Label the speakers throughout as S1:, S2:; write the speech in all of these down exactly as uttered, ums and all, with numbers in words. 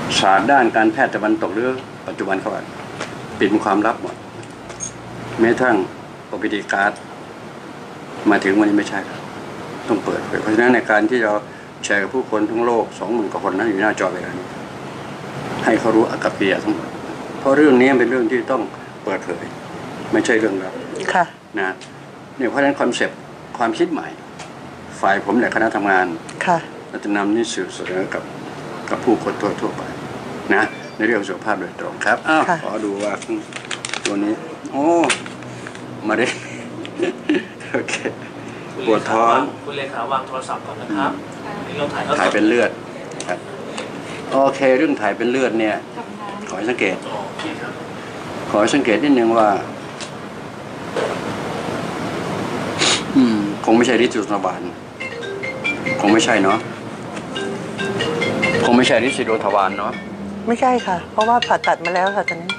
S1: ศาสตร์ด้านการแพทย์ตะวันตกหรือปัจจุบันเขาว่าปิดความลับหมดแม้ทั้งโอพีดีการ์ดมาถึงวันนี้ไม่ใช่ต้องเปิดเพราะฉะนั้นในการที่เราแชร์กับผู้คนทั้งโลกสองหมื่นกว่าคนนั้นอยู่หน้าจอเวลานี้ให้เขารู้อากัปกิริยาทั้งหมดเพราะเรื่องนี้เป็นเรื่องที่ต้องเปิดเผยไม่ใช่เรื่องลับค่ะนะเนี่ยเพราะฉะนั้นคอนเซปต์ความคิดใหม่ฝ่ายผมและคณะทำงานค่ะเราจะนำนี่สื่อเสนอกับกับผู้คนทั่วทั่วไปนะในเรื่องสุขภาพโดยตรงครับอ้าวขอดูว่าตัวนี้โอ้มาดิโอเคปวดท้อง
S2: คุณเลขาวางโทรศัพท์ก่อนนะครับเราถ่าย
S1: ถ่ายเป็นเลือดครับโอเคเรื่องถ่ายเป็นเลือดเนี่ยขอให้สังเกตขอให้สังเกตนิดนึงว่าอืมคงไม่ใช่ฤทธิ์สุนทรบาลคงไม่ใช่เนาะคงไม่ใช่ฤทธิ์สิโดทวารเนาะ
S3: ไม่ใช่ค่ะเพราะว่าผ่าตัดมาแล้วค่ะตอนนี้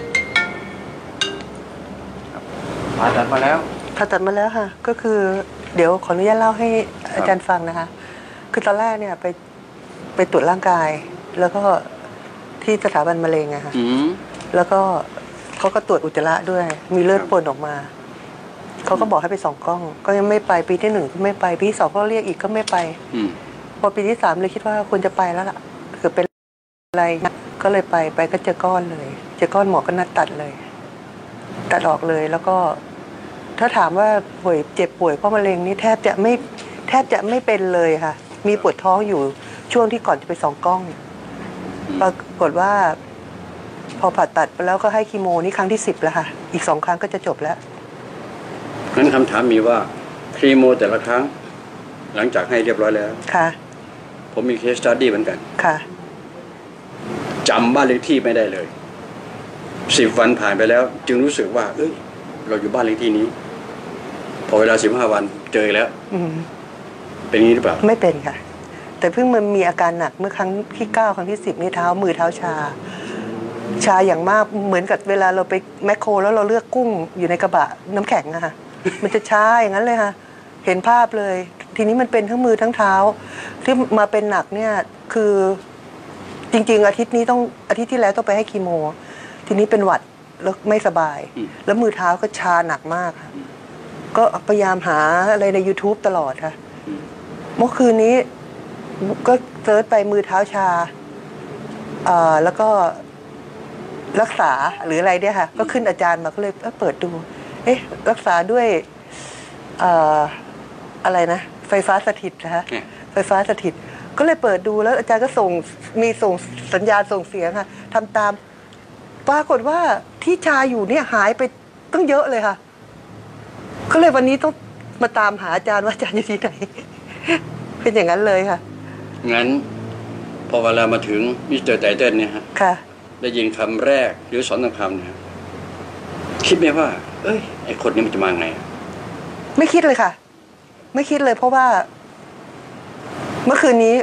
S1: ผ่าตัดมาแล้ว
S3: ผ่าตัดมาแล้วค่ะก็คือเดี๋ยวขออนุญาตเล่าให้อาจารย์ฟังนะคะคือตอนแรกเนี่ยไปไปตรวจร่างกายแล้วก็ที่สถาบันมะเร็งอะค่ะแล้วก็เขาก็ตรวจอุจจาระด้วยมีเลือดปนออกมาเขาก็บอกให้ไปส่องกล้องก็ยังไม่ไปปีที่หนึ่งก็ไม่ไปปีที่สองก็เรียกอีกก็ไม่ไปพอปีที่สามเลยคิดว่าควรจะไปแล้วล่ะคือเป็นอะไรก็เลยไปไปก็เจอก้อนเลยเจอก้อนหมอก็นัดตัดเลยตัดออกเลยแล้วก็ถ้าถามว่าป่วยเจ็บป่วยเพราะมะเร็งนี่แทบจะไม่แทบจะไม่เป็นเลยค่ะมีปวดท้องอยู่ช่วงที่ก่อนจะไปส่องกล้องปรากฏว่าพอผ่าตัดไปแล้วก็ให้คีโมนี่ครั้งที่สิบแล้วค่ะอีกสองครั้งก็จะจบแล้ว
S1: งั้นคำถามมีว่าคีโมแต่ละครั้งหลังจากให้เรียบร้อยแล้วค่ะผมมีเคสสตั๊ดดี้เหมือนกันค่ะจำบ้านเลขที่ไม่ได้เลยสิบวันผ่านไปแล้วจึงรู้สึกว่าเอ้ยเราอยู่บ้านเลขที่นี้พอเวลาสิบห้าวันเจอแล้วเป็นนี้หรือเปล่า
S3: ไม่เป็นค่ะแต่เพิ่งมันมีอาการหนักเมื่อครั้งที่เก้าครั้งที่สิบนี่เท้ามือเท้าชาชาอย่างมากเหมือนกับเวลาเราไปแมคโครแล้วเราเลือกกุ้งอยู่ในกระบะน้ำแข็งอะค่ะมันจะชาอย่างนั้นเลยค่ะเห็นภาพเลยทีนี้มันเป็นทั้งมือทั้งเท้าที่มาเป็นหนักเนี่ยคือจริงๆอาทิตย์นี้ต้องอาทิตย์ที่แล้วต้องไปให้คีโมทีนี้เป็นหวัดแล้วไม่สบายแล้วมือเท้าก็ชาหนักมากก็พยายามหาอะไรใน ยูทูบ ตลอดค่ะเมื่อคืนนี้ก็เซิร์ชไปมือเท้าชาอ่าแล้วก็รักษาหรืออะไรเนี่ยค่ะก็ขึ้นอาจารย์มาก็เลยเปิดดูเอ๊ะรักษาด้วยอ่าอะไรนะไฟฟ้าสถิตนะคะไฟฟ้าสถิตก็เลยเปิดดูแล้วอาจารย์ก็ส่งมีส่งสัญญาณส่งเสียงค่ะทำตามปรากฏว่าที่ชาอยู่เนี่ยหายไปตั้งเยอะเลยค่ะก็เลยวันนี้ต้องมาตามหาอาจารย์ว่าอาจารย์อยู่ที่ไหนเป็นอย่างนั้นเลยค่ะ
S1: งั้นพอเวลามาถึงมิสเตอร์ไตเติ้ลเนี่ยฮะค่ะได้ยินคำแรกหรือสอนคำเนี่ยคิดไหมว่าเอ้ยไอ้คนนี้มันจะมาไง
S3: ไม่คิดเลยค่ะไม่คิดเลยเพราะว่าเมื่อคืนนี้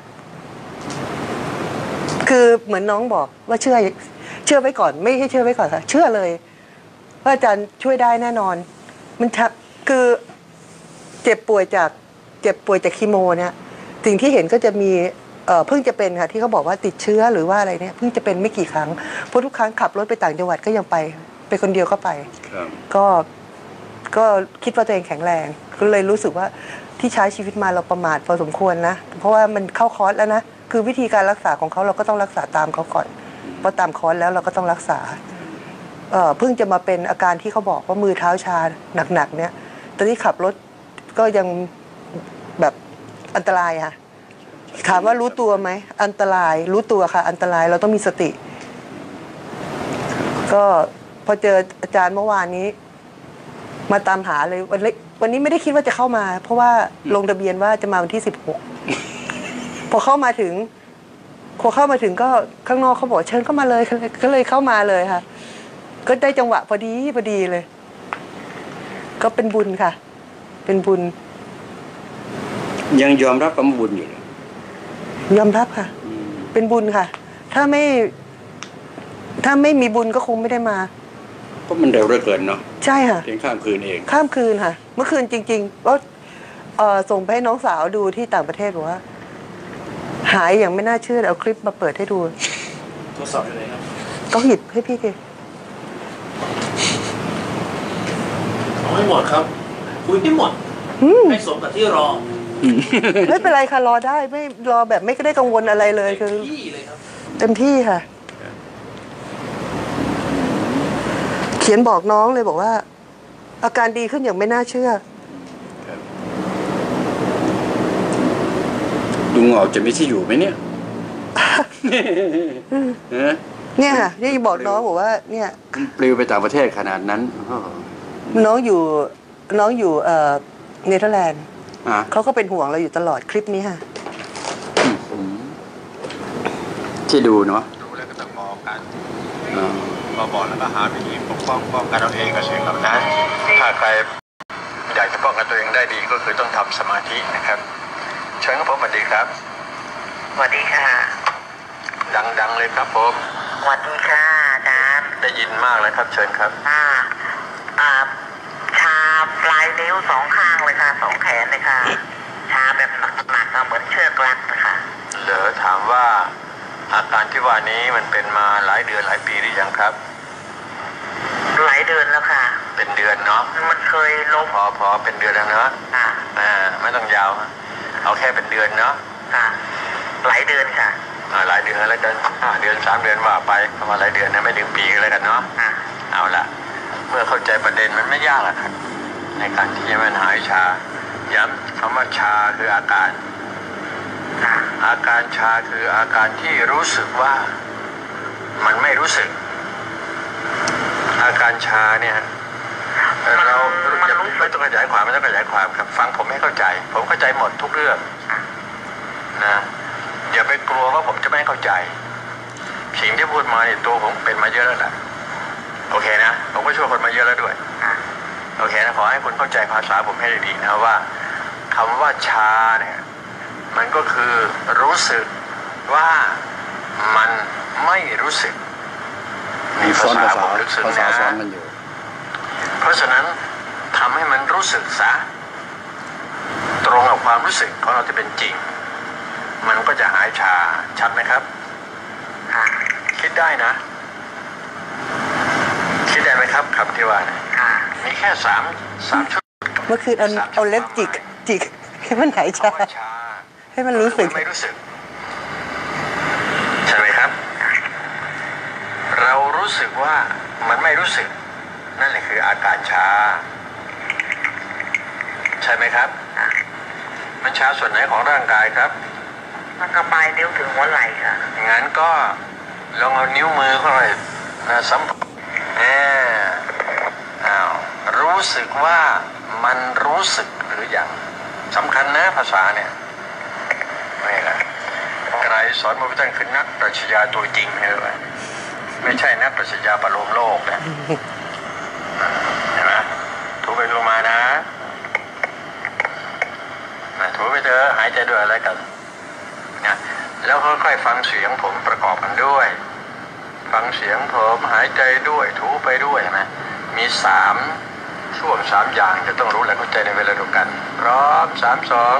S3: คือเหมือนน้องบอกว่าเชื่อเชื่อไว้ก่อนไม่ให้เชื่อไว้ก่อนค่ะเชื่อเลยว่าอาจารย์ช่วยได้แน่นอนมันคือเจ็บป่วยจากเจ็บป่วยจากคีโมเนี่ยสิ่งที่เห็นก็จะมีเอ่อเพิ่งจะเป็นค่ะที่เขาบอกว่าติดเชื้อหรือว่าอะไรเนี่ยเพิ่งจะเป็นไม่กี่ครั้งเพราะทุกครั้งขับรถไปต่างจังหวัดก็ยังไปไปคนเดียวก็ไปก็ก็คิดว่าตัวเองแข็งแรงก็เลยรู้สึกว่าที่ใช้ชีวิตมาเราประมาทพอสมควรนะเพราะว่ามันเข้าคอร์สแล้วนะคือวิธีการรักษาของเขาเราก็ต้องรักษาตามเขาก่อนพอตามคอร์สแล้วเราก็ต้องรักษาเอ่อเพิ่งจะมาเป็นอาการที่เขาบอกว่ามือเท้าชาหนักๆเนี่ยตอนที่ขับรถก็ยังแบบอันตรายค่ะถามว่ารู้ตัวไหมอันตรายรู้ตัวค่ะอันตรายเราต้องมีสติก็พอเจออาจารย์เมื่อวานนี้มาตามหาเลยวันเล็กวันนี้ไม่ได้คิดว่าจะเข้ามาเพราะว่าลงทะเบียนว่าจะมาวันที่สิบหกพอเข้ามาถึงพอเข้ามาถึงก็ข้างนอกเขาบอกเชิญเข้ามาเลยก็เลยเข้ามาเลยค่ะก็ได้จังหวะพอดีพอดีเลยก็เป็นบุญค่ะเป็นบุญ
S1: ยังยอมรับความบุญอยู่
S3: ยอมรับค่ะเป็นบุญค่ะถ้าไม่ถ้าไม่มีบุญก็คงไม่ได้มา
S1: เพราะมันเร็วเหลือเกินเนาะ
S3: ใช่ค่ะ
S1: เพียงข้ามคืนเอง
S3: ข้ามคืนค่ะเมื่อคืนจริงๆก็ส่งไปให้น้องสาวดูที่ต่างประเทศบอกว่าหายอย่างไม่น่าเชื่อเอาคลิปมาเปิดให้ดู
S2: โทรศัพท์อยู่ไหนครับ
S3: ต้องหยิบให้พี่ดิ
S2: เอาให้หมดครับคุยไม่หมดให้สมกับที่รอ
S3: ไม่เป็นไรค่ะรอได้ไม่รอแบบไม่ได้กังวลอะไรเลยคือ
S2: ที่เลยครับ
S3: เต็มที่ค่ะ เขียนบอกน้องเลยบอกว่า อาการดีขึ้นอย่างไม่น่าเชื่อ
S1: ลุงออกจะมีที่อยู่ไหมเนี่ย
S3: เนี่ยค่ะนี่บอกน้องบอกว่า เนี่ย
S1: ปลิวไปต่างประเทศขนาดนั้นอ้อ
S3: น้องอยู่น้องอยู่เอ่อเนเธอร์แลนด์
S1: อ่ะ
S3: เขาก็เป็นห่วงเราอยู่ตลอดคลิปนี้ค่ะ
S1: ที่ดูเนาะ
S4: ดูแล้วก็ต้องมองกัน
S1: อ่า
S4: พอบอกแล้วก็หาวิธีปกป้องป้องกันเราเองกับสิ่งเหล่านั้นถ้าใครอยากจะป้องกันตัวเองได้ดีก็คือต้องทำสมาธินะครับเชิญครับผมสวัสดีครับ
S5: สวัสดีค่ะ
S4: ดังๆเลยครับผม
S5: สวัสดีค่ะอาจารย์
S4: ได้ยินมากเลยครับเชิญครับ
S5: อ่าอ่าชาปลายนิ้วสองข้างเลยค่ะสองแขนเลยค่ะ ชาแบบหนักๆอะเหมือนเชือกรัดนะคะ
S4: เหรอถามว่าอาการที่ว่านี้มันเป็นมาหลายเดือนหลายปีหรือยังครับ
S5: หลายเดือนแล้วค่ะ
S4: เป็นเดือนเนาะ
S5: มันเคยล้ม
S4: พอพอเป็นเดือนแล้วเนาะ
S5: อ่า
S4: อ่าไม่ต้องยาวฮะเอาแค่เป็นเดือนเนาะ
S5: ค่ะหลายเดือนค่ะ
S4: อ่าหลายเดือนแล้วกันห้าเดือนสามเดือนว่าไปประมาณหลายเดือนนะไม่ถึงปีก็แล้วกันเนาะ
S5: อ่า
S4: เอาละเมื่อเข้าใจประเด็นมันไม่ยากหรอกครับในการที่จะมันหายชาย้ำคำว่าชาคืออาการ
S5: ค่ะ
S4: อาการชาคืออาการที่รู้สึกว่ามันไม่รู้สึก อาการชาเนี่ยเราอย่าไม่ต้องขยายความไม่ต้องขยายความครับฟังผมให้เข้าใจ ผมเข้าใจหมดทุกเรื่องนะอย่าไปกลัวว่าผมจะไม่เข้าใจสิ่งที่พูดมาเนี่ยตัวผมเป็นมาเยอะแล้วแหละโอเคนะผมก็ช่วยคนมาเยอะแล้วด้วย
S5: อ่า
S4: โอเคนะขอให้คุณเข้าใจภาษาผมให้ดีนะว่าคำว่าชาเนี่ยมันก็คือรู้สึกว่ามันไม่รู้สึก
S1: มี
S4: ภา
S1: ซ้อน
S4: ษา
S1: ภาษา
S4: ผมลึกซึ้ง
S1: ภาษา
S4: นะ
S1: ซ้อนมันอยู่
S4: เพราะฉะนั้นทำให้มันรู้สึกซะตรงกับความรู้สึกของเราที่เป็นจริง มันก็จะหายชาชัดไหมครับ
S5: ค่ะ
S4: คิดได้นะ คิดได้ไหมครับคำที่ว่าเนี่ย
S5: ค่ะ
S4: มีแค่สามสามชุด
S3: เมื่อคืนเอาเอาเล็บจิกจิกให้มันหายชา
S4: คำว่าชา
S3: ให้มันรู้สึก
S4: ไม่รู้สึกใช่ไหมครับ เรารู้สึกว่ามันไม่รู้สึก นั่นแหละคืออาการชา ใช่ไหมครับ มันชาส่วนไหนของร่างกายครับ
S5: มันก็ปลายนิ้วถึงหัวไหล่ค่ะ
S4: งั้นก็ลองเอานิ้วมือเข้าไปนะสัมผัสแอบอ้าวรู้สึกว่ามันรู้สึกหรือยังสำคัญนะภาษาเนี่ยไม่ละใครสอนมาพิจารณาคือนักปรัชญาตัวจริงเลยไม่ใช่นักปรัชญาประโลมโลกนะเห็นไหมถูไปถูมานะนะถูไปเถอะหายใจด้วยอะไรกันนะแล้วค่อยๆฟังเสียงผมประกอบกันด้วย ฟังเสียงผมหายใจด้วยถูไปด้วยนะมีสามช่วงสามอย่างจะต้องรู้และเข้าใจในเวลาเดียวกันพร้อมสามสอง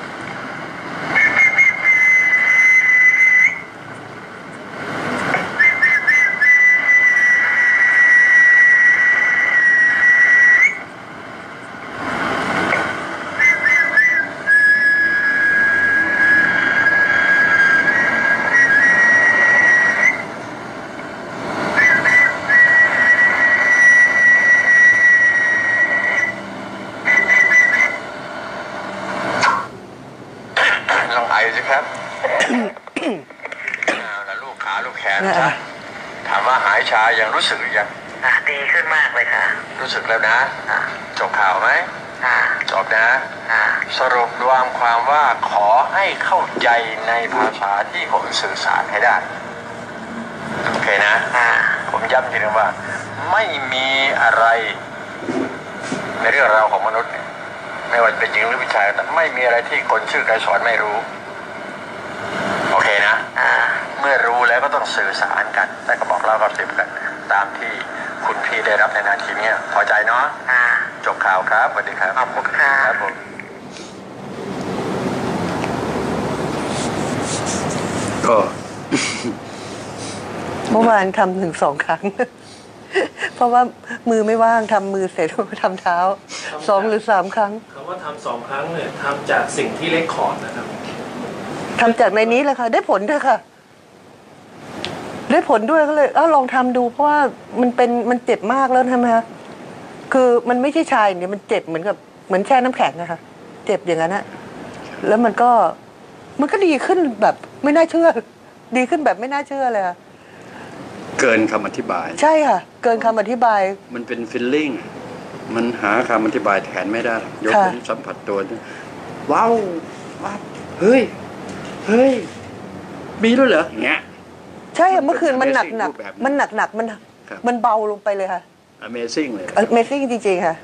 S4: ลองไอสิครับ เอาละลูกขาลูกแขนจ้ะถามว่าหายชายังรู้สึกหรือยัง
S5: อ่าดีขึ้นมากเลยค่ะ
S4: รู้สึกแล้วนะ
S5: อ่า
S4: จบข่าวไหม
S5: อ่า
S4: จบนะ
S5: อ่า
S4: สรุปรวมความว่าขอให้เข้าใจในภาษาที่ผมสื่อสารให้ได้ โอเคนะ
S5: อ่า
S4: ผมย้ำทีนึงว่า ไม่มีอะไรในเรื่องราวของมนุษย์เนี่ยไม่ว่าจะเป็นหญิงหรือผู้ชายแต่ไม่มีอะไรที่คนชื่อใครสอนไม่รู้ โอเคนะ
S5: อ่า
S4: เมื่อรู้แล้วก็ต้องสื่อสารกันแต่ก็บอกเล่ากับสิบกัน ตามที่คุณพี่ได้รับในนาทีนี้พอใจเนาะ
S5: อ่า
S4: จบข่าวครับสวัสดีครับ
S5: ขอบคุณค่ะ
S4: ครับผม
S1: ก็
S3: เมื่อวานทำถึงสองครั้ง เพราะว่ามือไม่ว่างทำมือเสร็จก็ทำเท้าสองหรือสามครั้ง
S2: คำว่าทำสองครั้งเนี่ยทำจากสิ่งที่เล็กคอร์ดนะครับ
S3: ทำจากในนี้แหละค่ะได้ผลด้วยค่ะ ได้ผลด้วยก็เลยเอ้าลองทำดูเพราะว่ามันเป็นมันเจ็บมากแล้วใช่ไหมคะคือมันไม่ใช่ชายอย่างเดียวมันเจ็บเหมือนกับเหมือนแช่น้ำแข็งนะคะเจ็บอย่างนั้นนะแล้วมันก็มันก็ดีขึ้นแบบไม่น่าเชื่อ ดีขึ้นแบบไม่น่าเชื่อเลยค่ะ
S1: เกินคำอธิบาย
S3: ใช่ค่ะ เกินคำอธิบาย
S1: มันเป็นฟีลลิ่งมันหาคำอธิบายแทนไม่ได้ยก
S3: ค่ะ
S1: เว้นสัมผัสตัวว้าวว้าวเฮ้ยเฮ้ยมีด้วยเหรออย่างเงี้ย
S3: ใช่ค่ะเมื่อคืนมันหนักหนัก
S1: รูปแบบ
S3: มันหนักหนักมัน
S1: ครับ
S3: มันเบาลงไปเลยค่ะ
S1: Amazing เลย
S3: Amazing จริงๆค่ะ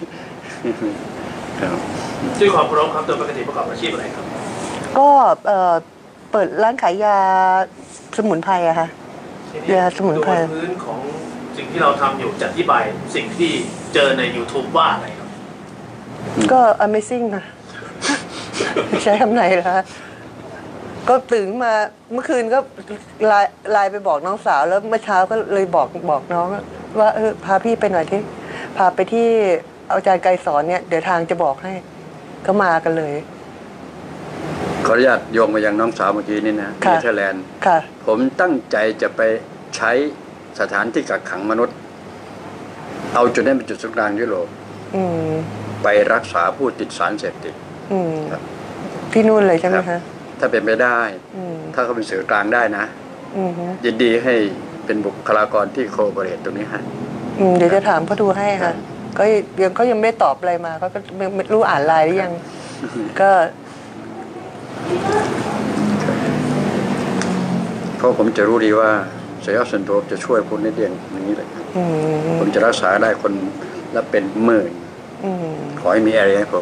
S1: ครับ
S2: ด้วยความเคารพครับโดยปกติประกอบอาชีพอะไรครับ
S3: ก็เอ่อเปิดร้านขายยาสมุนไพรอะค่ะ
S2: ทีนี้
S3: ยาสมุนไพร
S2: โดยพื้นของสิ่งที่เราทำอยู่จะอธิบายสิ่งที่เจอใน YouTube ว่าอะไรครับ
S3: ก็ Amazing ค่ะ ใช้คำไหนล่ะคะก็ตื่นมาเมื่อคืนก็ไลน์ไลน์ไปบอกน้องสาวแล้วเมื่อเช้าก็เลยบอกบอกน้องว่าเออพาพี่ไปหน่อยที่พาไปที่อาจารย์ไกรสอนเนี่ยเดี๋ยวทางจะบอกให้ก็มากันเลย
S1: ขออนุญาตโยงมายังน้องสาวเมื่อกี้นี่นะ
S3: ค่ะ
S1: เนเธอร์แลนด์
S3: ค่ะ
S1: ผมตั้งใจจะไปใช้สถานที่กักขังมนุษย์ เอาจุดนี้เป็นจุดศูนย์กลางยุโรป
S3: อืม
S1: ไปรักษาผู้ติดสารเสพติด
S3: อืม
S1: ครับ
S3: ที่นู่นเลยใช่ไหม
S1: ครั
S3: คะ
S1: บ ถ้าเป็นไปได้
S3: อืม
S1: ถ้าเขาเป็นสื่อกลางได้นะ
S3: อืมฮึ
S1: ยินดีให้เป็นบุคลากรที่โคเปเรตตรงนี้ฮะ
S3: อืมเดี๋ยวจะถามเขาดูให้
S1: ครั
S3: ค่ะ
S1: บ
S3: ก็ยังเขายังไม่ตอบอะไรมาเขาก็ไม่ไม่รู้อ่านไลน์หรือยัง ก็
S1: เพราะผมจะรู้ดีว่าสยามส่วนตัวจะช่วยคุณในเรื่องอย่างนี้เลยครับ
S3: อืม
S1: ผมจะรักษาได้คนละเป็นหมื่น
S3: อืม
S1: ขอให้มีอะไรให้ผม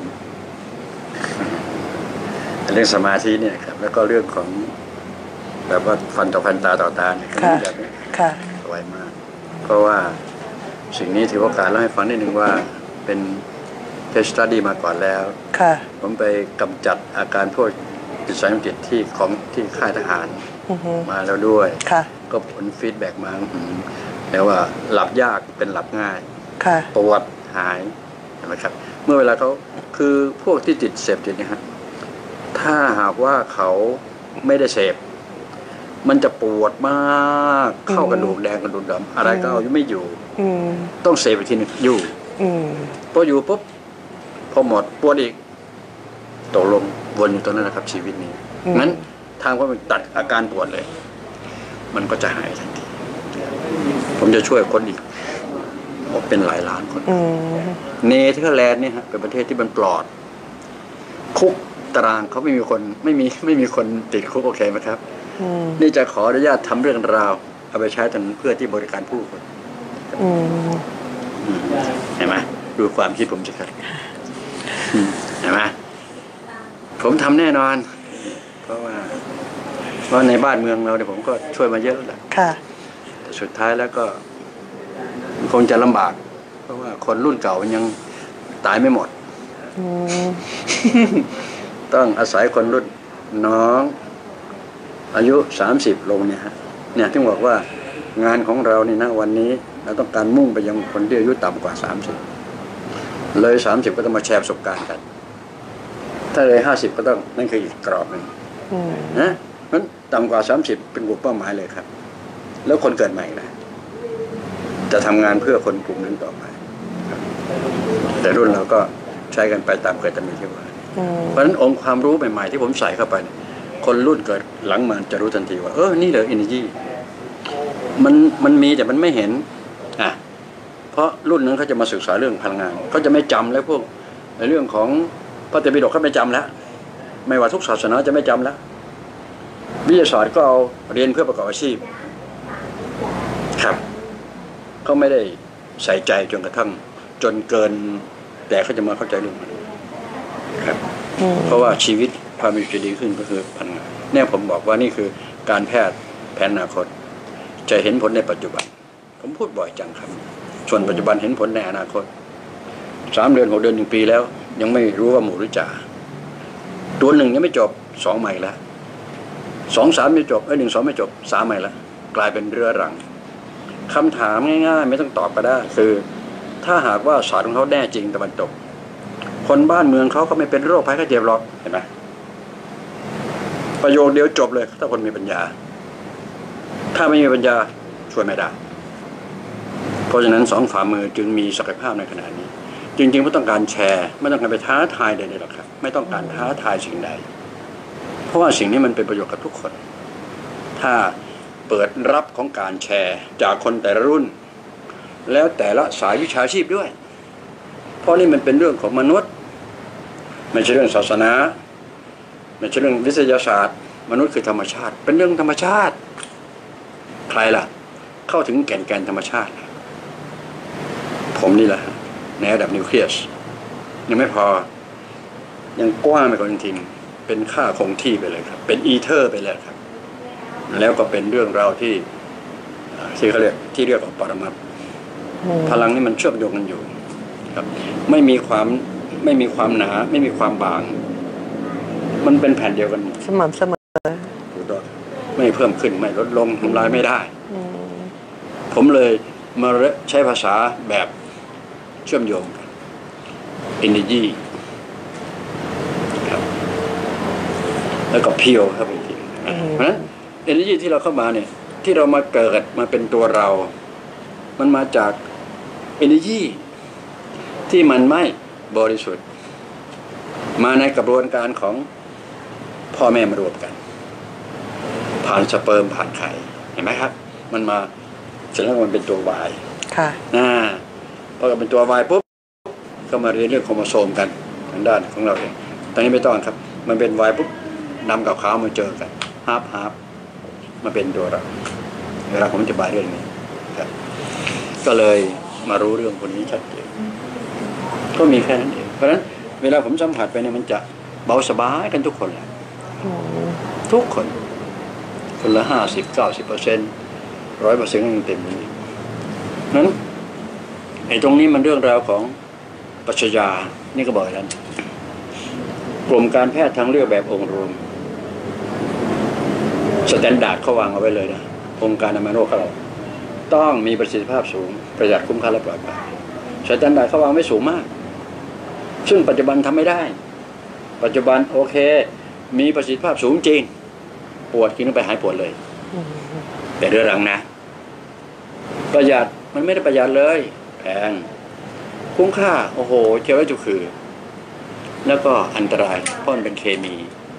S1: เรื่องสมาธิเนี่ยครับ แล้วก็เรื่องของแบบว่าฟันต่อฟันตาต่อตาเนี่ย
S3: ค่ะ
S1: แบบนี้
S3: ค่ะ
S1: สวยมาก เพราะว่าสิ่งนี้ถือโอกาสเล่าให้ฟังนิดนึงว่าเป็นเคสสตัดดี้มาก่อนแล้ว
S3: ค่ะ
S1: ผมไปกำจัดอาการพวกจิตสายจิตที่ของที่ค่ายทหาร
S3: อือฮึ
S1: มาแล้วด้วย
S3: ค่ะ
S1: ก็ผลฟีดแบ็กมาอื้อหือแล้วว่าหลับยากเป็นหลับง่าย
S3: ค่ะ
S1: ปวดหายเห็นไหมครับ เมื่อเวลาเขาคือพวกที่ติดเสพติดเนี่ยฮะถ้าหากว่าเขาไม่ได้เสพมันจะปวดมากเข้ากระดูกแดงกระดูกดำอะไรก็เอาอยู่ไม่อยู่
S3: อืม
S1: ต้องเสพอีกทีหนึงอยู่
S3: อืม
S1: พออยู่ปุ๊บพอหมดปวดอีกตกลงวนอยู่ตรงนั้นนะครับ ชีวิตนี้
S3: อืม
S1: งั้นทางว่ามันตัดอาการปวดเลย มันก็จะหายทันทีผมจะช่วยคนอีกเป็นหลายล้านคน
S3: อืม
S1: เนเธอร์แลนด์เนี่ยฮะเป็นประเทศที่มันปลอด คุกตารางเขาไม่มีคนไม่มีไม่มีคนติดคุกโอเคไหมครับ
S3: อืม
S1: นี่จะขออนุญาตทำเรื่องราวเอาไปใช้ทางเพื่อที่บริการผู้คน
S3: อืม
S1: อืมเห็นไหมดูความคิดผมสิครับอืมเห็นไหมผมทำแน่นอน เพราะว่าเพราะในบ้านเมืองเราเนี่ยผมก็ช่วยมาเยอะแล้วแหละ
S3: ค่ะ
S1: แต่สุดท้ายแล้วก็คงจะลำบาก เพราะว่าคนรุ่นเก่ามันยังตายไม่หมด
S3: อืม
S1: ต้องอาศัยคนรุ่นน้องอายุสามสิบลงเนี่ยฮะเนี่ยที่บอกว่างานของเรานี่นะวันนี้เราต้องการมุ่งไปยังคนที่อายุต่ำกว่าสามสิบเลยสามสิบก็ต้องมาแชร์ประสบการณ์กัน ถ้าเลยห้าสิบก็ต้องนั่นคืออีกกรอบหนึ่ง
S3: อืม
S1: นะนั้นต่ำกว่าสามสิบเป็นกลุ่มเป้าหมายเลยครับ แล้วคนเกิดใหม่นะจะทำงานเพื่อคนกลุ่มนั้นต่อไปครับแต่รุ่นเราก็ใช้กันไปตามเกิดจะมีที่ว่า
S3: อืม
S1: เพราะฉะนั้นองค์ความรู้ใหม่ๆที่ผมใส่เข้าไปเนี่ยคนรุ่นเกิดหลังมาจะรู้ทันทีว่าเออนี่เหรอ energy มันมันมีแต่มันไม่เห็นอ่ะเพราะรุ่นนั้นเขาจะมาศึกษาเรื่องพลังงานเขาจะไม่จำแล้วพวกในเรื่องของพระไตรปิฎกเขาไม่จำแล้ว ไม่ว่าทุกศาสนาจะไม่จำแล้ววิทยาศาสตร์ก็เอาเรียนเพื่อประกอบอาชีพครับเขาไม่ได้ใส่ใจจนกระทั่งจนเกินแต่เขาจะมาเข้าใจเรื่องมันครับ
S3: อืม
S1: เพราะว่าชีวิตความมีชีวิตดีขึ้นก็คือพลังงานเนี่ยผมบอกว่านี่คือการแพทย์แผนอนาคตจะเห็นผลในปัจจุบัน ผมพูดบ่อยจังครับส่วนปัจจุบันเห็นผลในอนาคตสามเดือนหกเดือนหนึ่งปีแล้ว ยังไม่รู้ว่าหมูหรือจ่าตัวหนึ่งยังไม่จบสองใหม่แล้วสองสามไม่จบไอ้หนึ่งสองไม่จบสามใหม่ละกลายเป็นเรื้อรังคำถามง่ายๆไม่ต้องตอบก็ได้คือถ้าหากว่าศาสตร์ของเขาแน่จริงตะวันตกคนบ้านเมืองเขาก็ไม่เป็นโรคภัยไข้เจ็บหรอกเห็นไหมประโยคเดียวจบเลยถ้าคนมีปัญญาถ้าไม่มีปัญญาช่วยไม่ได้เพราะฉะนั้นสองฝ่ามือจึงมีศักยภาพในขณะนี้จริงๆไม่ต้องการแชร์ไม่ต้องการไปท้าทายใดๆหรอกครับไม่ต้องการท้าทายสิ่งใดเพราะว่าสิ่งนี้มันเป็นประโยชน์กับทุกคนถ้าเปิดรับของการแชร์จากคนแต่ละรุ่นแล้วแต่ละสายวิชาชีพด้วยเพราะนี่มันเป็นเรื่องของมนุษย์ไม่ใช่เรื่องศาสนาไม่ใช่เรื่องวิทยาศาสตร์มนุษย์คือธรรมชาติเป็นเรื่องธรรมชาติใครล่ะเข้าถึงแก่นแกนธรรมชาติผมนี่แหละในระดับนิวเคลียสยังไม่พอยังกว้างไปกว่าจริงๆเป็นค่าคงที่ไปเลยครับเป็นอีเทอร์ไปเลยครับแล้วก็เป็นเรื่องราวที่ที่เขาเรียกที่เรียกว่าปรมัตถ์พลังนี่มันเชื่อมโยงกันอยู่ครับไม่มีความไม่มีความหนาไม่มีความบางมันเป็นแผ่นเดียวกัน
S3: สม่ำเสมอ
S1: ถูกต้องไม่เพิ่มขึ้นไม่ลดลงทำลายไม่ได้ผมเลยมาใช้ภาษาแบบเชื่อมโยงกัน energy ครับแล้วก็ pure ครับอีกทีเพราะฉะนั้น energy ที่เราเข้ามาเนี่ยที่เรามาเกิดมาเป็นตัวเรามันมาจาก energy ที่มันไม่บริสุทธิ์มาในกระบวนการของพ่อแม่มารวมกันผ่านสเปิร์มผ่านไข่เห็นไหมครับมันมาเสร็จแล้วมันเป็นตัว Y
S3: ค่ะ
S1: อ่าพอเป็นตัว Y ปุ๊บก็มาเรียนเรื่องโครโมโซมกันทางด้านของเราเองตอนนี้ไม่ต้องครับมันเป็น Y ปุ๊บนำกับขาวมาเจอกันฮาร์ปฮาร์ปมาเป็นตัวเราเวลาผมอธิบายเรื่องนี้ครับก็เลยมารู้เรื่องคนนี้ชัดเจนก็มีแค่นั้นเองเพราะฉะนั้นเวลาผมสัมผัสไปเนี่ยมันจะเบาสบายกันทุกคนแหละทุกคนคนละห้าสิบเก้าสิบเปอร์เซ็นต์ร้อยเปอร์เซ็นต์ยังเต็มนี้นั้นไอ้ตรงนี้มันเรื่องราวของปรัชญานี่ก็บอกแล้วกลุ่มการแพทย์ทางเลือกแบบองค์รวมสแตนดาร์ดเขาวางเอาไว้เลยนะองค์การอนามัยโลกของเราต้องมีประสิทธิภาพสูงประหยัดคุ้มค่าและปลอดภัยสแตนดาร์ดเขาวางไว้สูงมากซึ่งปัจจุบันทำไม่ได้ปัจจุบันโอเคมีประสิทธิภาพสูงจริงปวดกินไปหายปวดเลยแต่เรื้อรังนะประหยัดมันไม่ได้ประหยัดเลยแพงคุ้มค่าโอ้โหเชื่อว่าจุคือแล้วก็อันตรายเพราะมันเป็นเคมี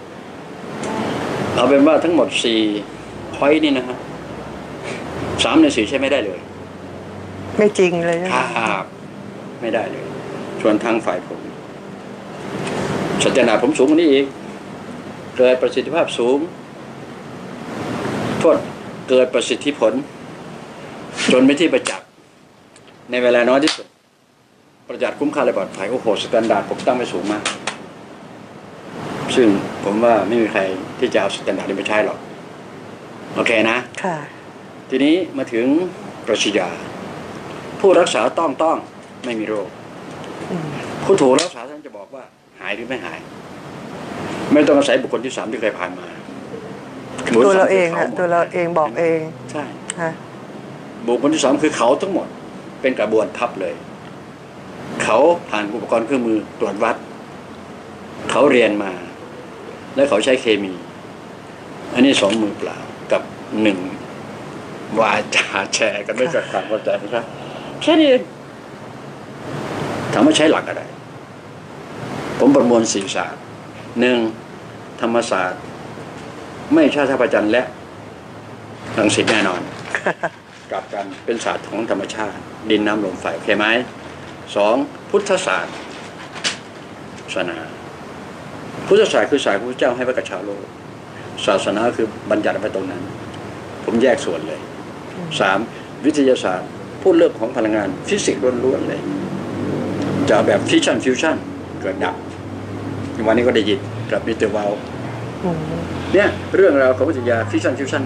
S1: เอาเป็นว่าทั้งหมดสี่พอยต์นี่นะฮะสามในสี่ใช้ไม่ได้เลย
S3: ไม่จริงเลย
S1: ครับไม่ได้เลยส่วนทางฝ่ายผมสัจนาผมสูงกว่านี้อีกเกิดประสิทธิภาพสูงโทษเกิดประสิทธิผลจนไม่ที่ประจักษ์ในเวลาน้อยที่สุดประหยัดคุ้มค่าและปลอดภัยโอ้โหสแตนดาร์ดผมตั้งไว้สูงมากซึ่งผมว่าไม่มีใครที่จะเอาสแตนดาร์ดนี้ไปใช้หรอกโอเคนะ
S3: ค่ะ
S1: ทีนี้มาถึงปรัชญาผู้รักษาต้องต้องไม่มีโรคผู้ถูกรักษาท่านจะบอกว่าหายหรือไม่หายไม่ต้องอาศัยบุคคลที่สามที่เคยผ่านมา
S3: ตัวเราเองอะตัวเราเองบอกเอง
S1: ใช่บุคคลที่สามคือเขาทั้งหมดเป็นกระบวนทัพเลยเขาผ่านอุปกรณ์เครื่องมือตรวจวัดเขาเรียนมาและเขาใช้เคมีอันนี้สองมือเปล่ากับหนึ่งวาจาแชร์กันด้วยจากความเข้าใจนะครับแค่นี้ถามว่าใช้หลักอะไรผมประมวลสี่ศาสตร์หนึ่งธรรมศาสตร์ไม่ใช่ท่าประจันและรังสิตแน่นอนกลับกันเป็นศาสตร์ของธรรมชาติดินน้ำลมไฟโอเคไหมสองพุทธศาสตร์ศาสนาพุทธศาสตร์คือศาสตร์พระพุทธเจ้าให้ไว้กับชาวโลกศาสนาคือบัญญัติไว้ตรงนั้นผมแยกส่วนเลยสามวิทยาศาสตร์พูดเรื่องของพลังงานฟิสิกส์ล้วนๆเลยจะแบบฟิชชั่นฟิวชั่นเกิดดับวันนี้ก็ได้ยินกับมิสเตอร์วาลเนี่ยเรื่องราวของวิทยาฟิชชั่นฟิวชั่น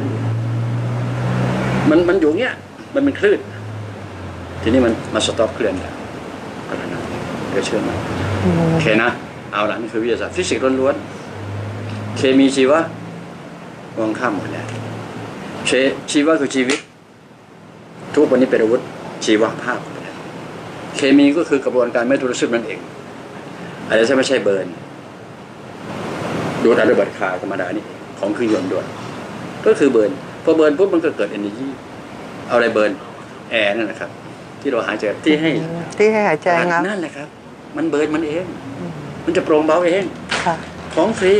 S1: มันมันอยู่เงี้ยมันเป็นคลื่นทีนี้มันมาสต็อปเคลื่อนแล้วอะไรนะเดี๋ยวเชื่อมาโอเคนะเอาละนี่คือวิทยาศาสตร์ฟิสิกส์ล้วนๆเคมีชีวะมองข้ามหมดแล้วเชชีวะคือชีวิตทุกวันนี้เป็นอาวุธชีวภาพเคมีก็คือกระบวนการเมทัลลิซึมนั่นเองอาจจะไม่ใช่เบิร์นดูดระเบิดคาธรรมดานี่ของเครื่องยนต์ด้วยก็คือเบิร์นพอเบิร์นปุ๊บมันก็เกิด energy เอาอะไรเบิร์นแอร์นั่นแหละครับที่เราหายใจที่ให้
S3: ที่ให้หายใจครับ
S1: นั่นแหละครับมันเบิร์นมันเองมันจะโปร่งเบาเอง
S3: ค่ะ
S1: ของฟรี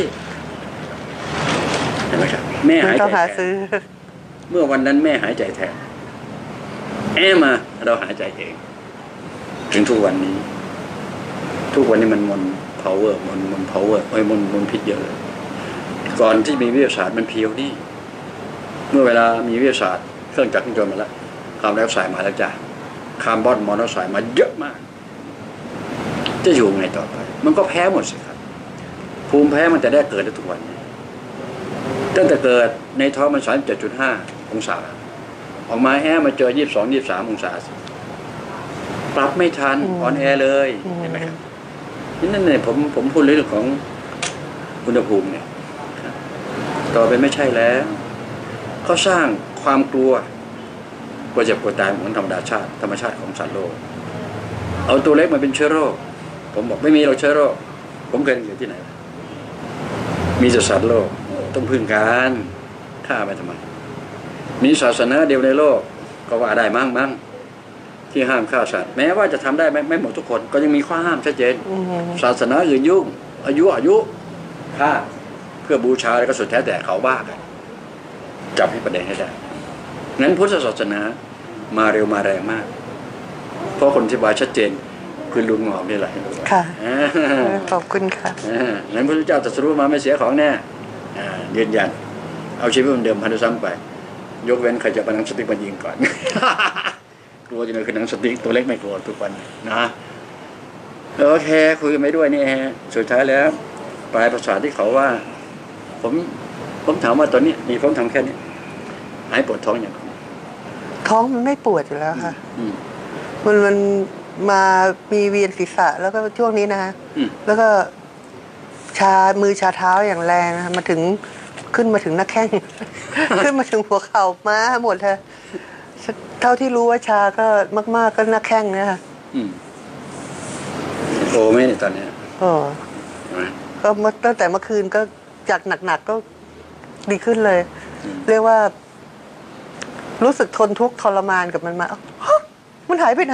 S1: เห็นไหมครับแม่
S3: ไม่
S1: หาย
S3: ต้อง
S1: ใจ
S3: หา
S1: แท
S3: ซื้อ
S1: นเมื่อวันนั้นแม่หายใจแทนแอร์มาเราหายใจเองถึงทุกวันนี้ ทุกวันนี้มันมน power มนมน power ไอ้มนมนพิษเยอะเลยก่อนที่มีวิทยาศาสตร์มันเพียวนี่เมื่อเวลามีวิทยาศาสตร์เครื่องจักรเครื่องยนต์มาแล้วคาร์บอนไดออกไซด์มาแล้วจ้ะคาร์บอนมอนอกไซด์มาเยอะมากจะอยู่ไงต่อไปมันก็แพ้หมดสิครับภูมิแพ้มันจะได้เกิดได้ทุกวันนี้ตั้งแต่เกิดในท้องมันสามสิบเจ็ดจุดห้าองศาออกมาแอร์มาเจอยี่สิบสองยี่สิบสามองศาปรับไม่ทันออนแอร์เลยเห็นไหมครับนั่นเนี่ยผมผมพูดเรื่องของอุณหภูมิเนี่ยต่อไปไม่ใช่แล้วเขาสร้างความกลัวกลัวเจ็บกลัวตายเหมือนธรรมดาชาติธรรมชาติของสัตว์โลกเอาตัวเล็กมาเป็นเชื้อโรคผมบอกไม่มีเราเชื้อโรคผมเคยอยู่ที่ไหนมีแต่สัตว์โลกต้องพึ่งการฆ่าไปทำไมมีศาสนาเดียวในโลกก็ว่าได้มั่งมั่งที่ห้ามฆ่าสัตว์แม้ว่าจะทำได้ไม่ไม่หมดทุกคนก็ยังมีข้อห้ามชัดเจนศาสนาอื่นยุ่งอายุอายุฆ่าเพื่อบูชาแล้วก็สุดแท้แต่เขาบ้ากันจับให้ประเด็นให้ได้งั้นพุทธศาสนามาเร็วมาแรงมากเพราะคนที่บายชัดเจนคือลุงหงอกนี่แหละ
S3: ค่ะขอบคุณค่ะ
S1: งั้นพระพุทธเจ้าตรัสรู้มาไม่เสียของแน่ยืนยันเอาชีวิตมันเดิมพันธุ์ซ้ำไปยกเว้นใครจะไปนังสติ๊กมายิงก่อน กลัวจริงๆคือหนังสติ๊กตัวเล็กไม่กลัวทุกวันนะโอเคคุยกันไม่ด้วยนี่ฮะสุดท้ายแล้วปลายภาษาที่เขาว่าผมผมถามว่าตอนนี้นี่ผมทำแค่นี้หายปวดท้องอย่าง
S3: ท้องมันไม่ปวดอยู่แล้วค่ะ
S1: อืม
S3: มันมันมามีเวียนศีรษะแล้วก็ช่วงนี้นะฮะ
S1: อืม
S3: แล้วก็ชามือชาเท้าอย่างแรงนะคะมาถึงขึ้นมาถึงหน้าแข้ง ขึ้นมาถึงหัวเข่ามาหมดเลยเท่าที่รู้ว่าชาก็มากๆก็หน้าแข้งเนี่ยค่ะ
S1: อืมโอ้ไม่ตอนนี้
S3: อ๋อก็มาตั้งแต่เมื่อคืนก็จากหนักๆก็ดีขึ้นเลย เรียกว่า รู้สึกทนทุกข์ทรมานกับมันมาฮะมันหายไปไหน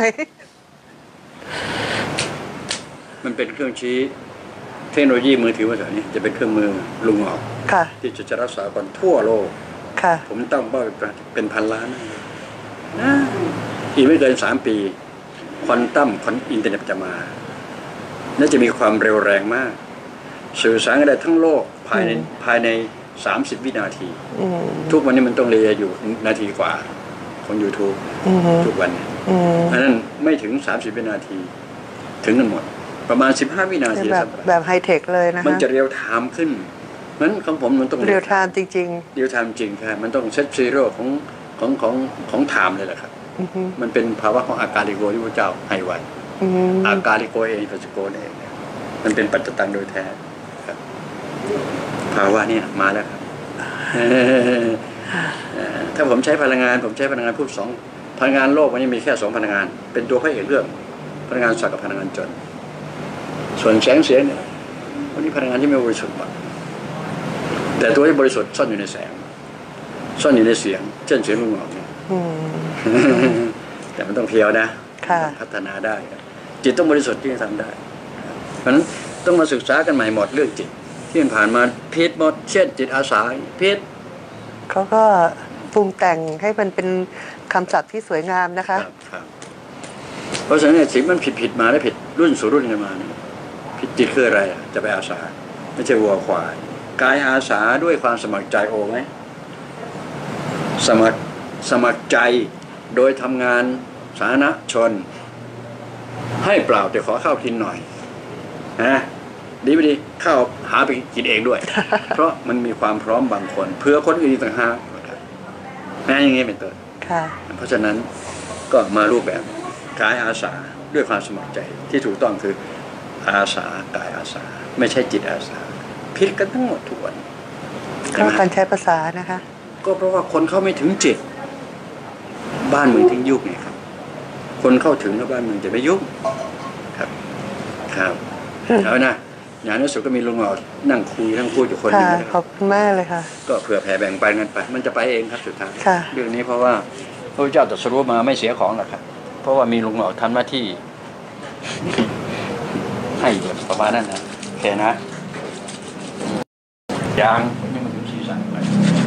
S1: มันเป็นเครื่องชี้เทคโนโลยีมือถือว่าแบบนี้จะเป็นเครื่องมือลุงหงอก
S3: ค่ะ
S1: ที่จะจะรักษาคนทั่วโลก
S3: ค่ะ
S1: ผมตั้งเป้าเป็นพันล้านนะอีกไม่เกินสามปีควอนตัมคอนอินเทอร์เน็ตจะมาน่าจะมีความเร็วแรงมากสื่อสารกันได้ทั้งโลกภายในภายในสามสิบวินาทีทุกวันนี้มันต้องเรียอยู่นาทีกว่าของ YouTube ทุกวันอันนั้นไม่ถึงสามสิบวินาทีถึงกันหมดประมาณสิบห้าวินาที
S3: แบบแบบไฮเทคเลยนะคะ
S1: มันจะเรียวไทม์ขึ้นนั้นของผมมันต้อง
S3: เรียลไทม์จริงๆ
S1: เรียวไทม์จริงครับมันต้องเซตซีโร่ของของของของไทม์เลยแหละครับมันเป็นภาวะของอาการลิโกที่พระเจ้าให้ไว้อาการลิโกเองปัจจุบันเองมันเป็นปัจจตังโดยแท้ครับภาวะนี้มาแล้วครับถ้าผมใช้พลังงานผมใช้พลังงานพูดสองพลังงานโลกมันยังมีแค่สองพลังงานเป็นตัวพระเอกเรื่องพลังงานสักกับพลังงานจนส่วนแสงเสียงเนี่ยวันนี้พลังงานที่ไม่บริสุทธิ์หมดแต่ตัวที่บริสุทธิ์ซ่อนอยู่ในแสงซ่อนอยู่ในเสียงเช่นเสียงลุงหงอกเนี่ยแต่มันต้องเพียวนะพัฒนาได้จิตต้องบริสุทธิ์ที่จะทำได้เพราะฉะนั้นต้องมาศึกษากันใหม่หมดเรื่องจิตที่ผ่านมาพิษหมดเช่นจิตอาสาพิษ
S3: เขาก็ปรุงแต่งให้มันเป็นคำศัพท์ที่สวยงามนะคะ
S1: ครับเพราะฉะนั้นสิ่งมันผิดผิดมาแล้วผิดรุ่นสู่รุ่นกันมาผิดจิตคืออะไรจะไปอาสาไม่ใช่วัวควายกายอาสาด้วยความสมัครใจโอไหมสมัครสมัครใจโดยทำงานสาธารณชนให้เปล่าแต่ขอข้าวกินหน่อยนะดีไม่ดีข้าวหาไปกินเองด้วย เพราะมันมีความพร้อมบางคนเพื่อคนอื่นต่างหากนะอย่างนี้เป็นต้นเพราะฉะนั้นก็มารูปแบบกายอาสาด้วยความสมัครใจที่ถูกต้องคืออาสากายอาสาไม่ใช่จิตอาสาผิดกันทั้งหมดทุกวัน
S3: ก็การใช้ภาษานะคะ
S1: ก็เพราะว่าคนเข้าไม่ถึงจิตบ้านเมืองถึงยุคไงครับ คนเข้าถึงแล้วบ้านเมืองจะไม่ยุ่งครับครับแล้วนะอย่างนั้นสุดก็มีลุงหลอดนั่งคุยนั่งพูดอยู่คนหนึง
S3: ค่ะ
S1: นะ
S3: ขอบคุณมากเลยค่ะ
S1: ก็เผื่อแผ่แบ่งปันกันไป มันจะไปเองครับสุดท้าย
S3: ค่ะ
S1: เรื่องนี้เพราะว่าพระพุทธเจ้าตรัสรู้มาไม่เสียของหรอกครับ เพราะว่ามีลุงหลอดทำหน้าที่ ให้ประมาณนั้นนะโอเคนะยังยังมาถึงศีรษะไป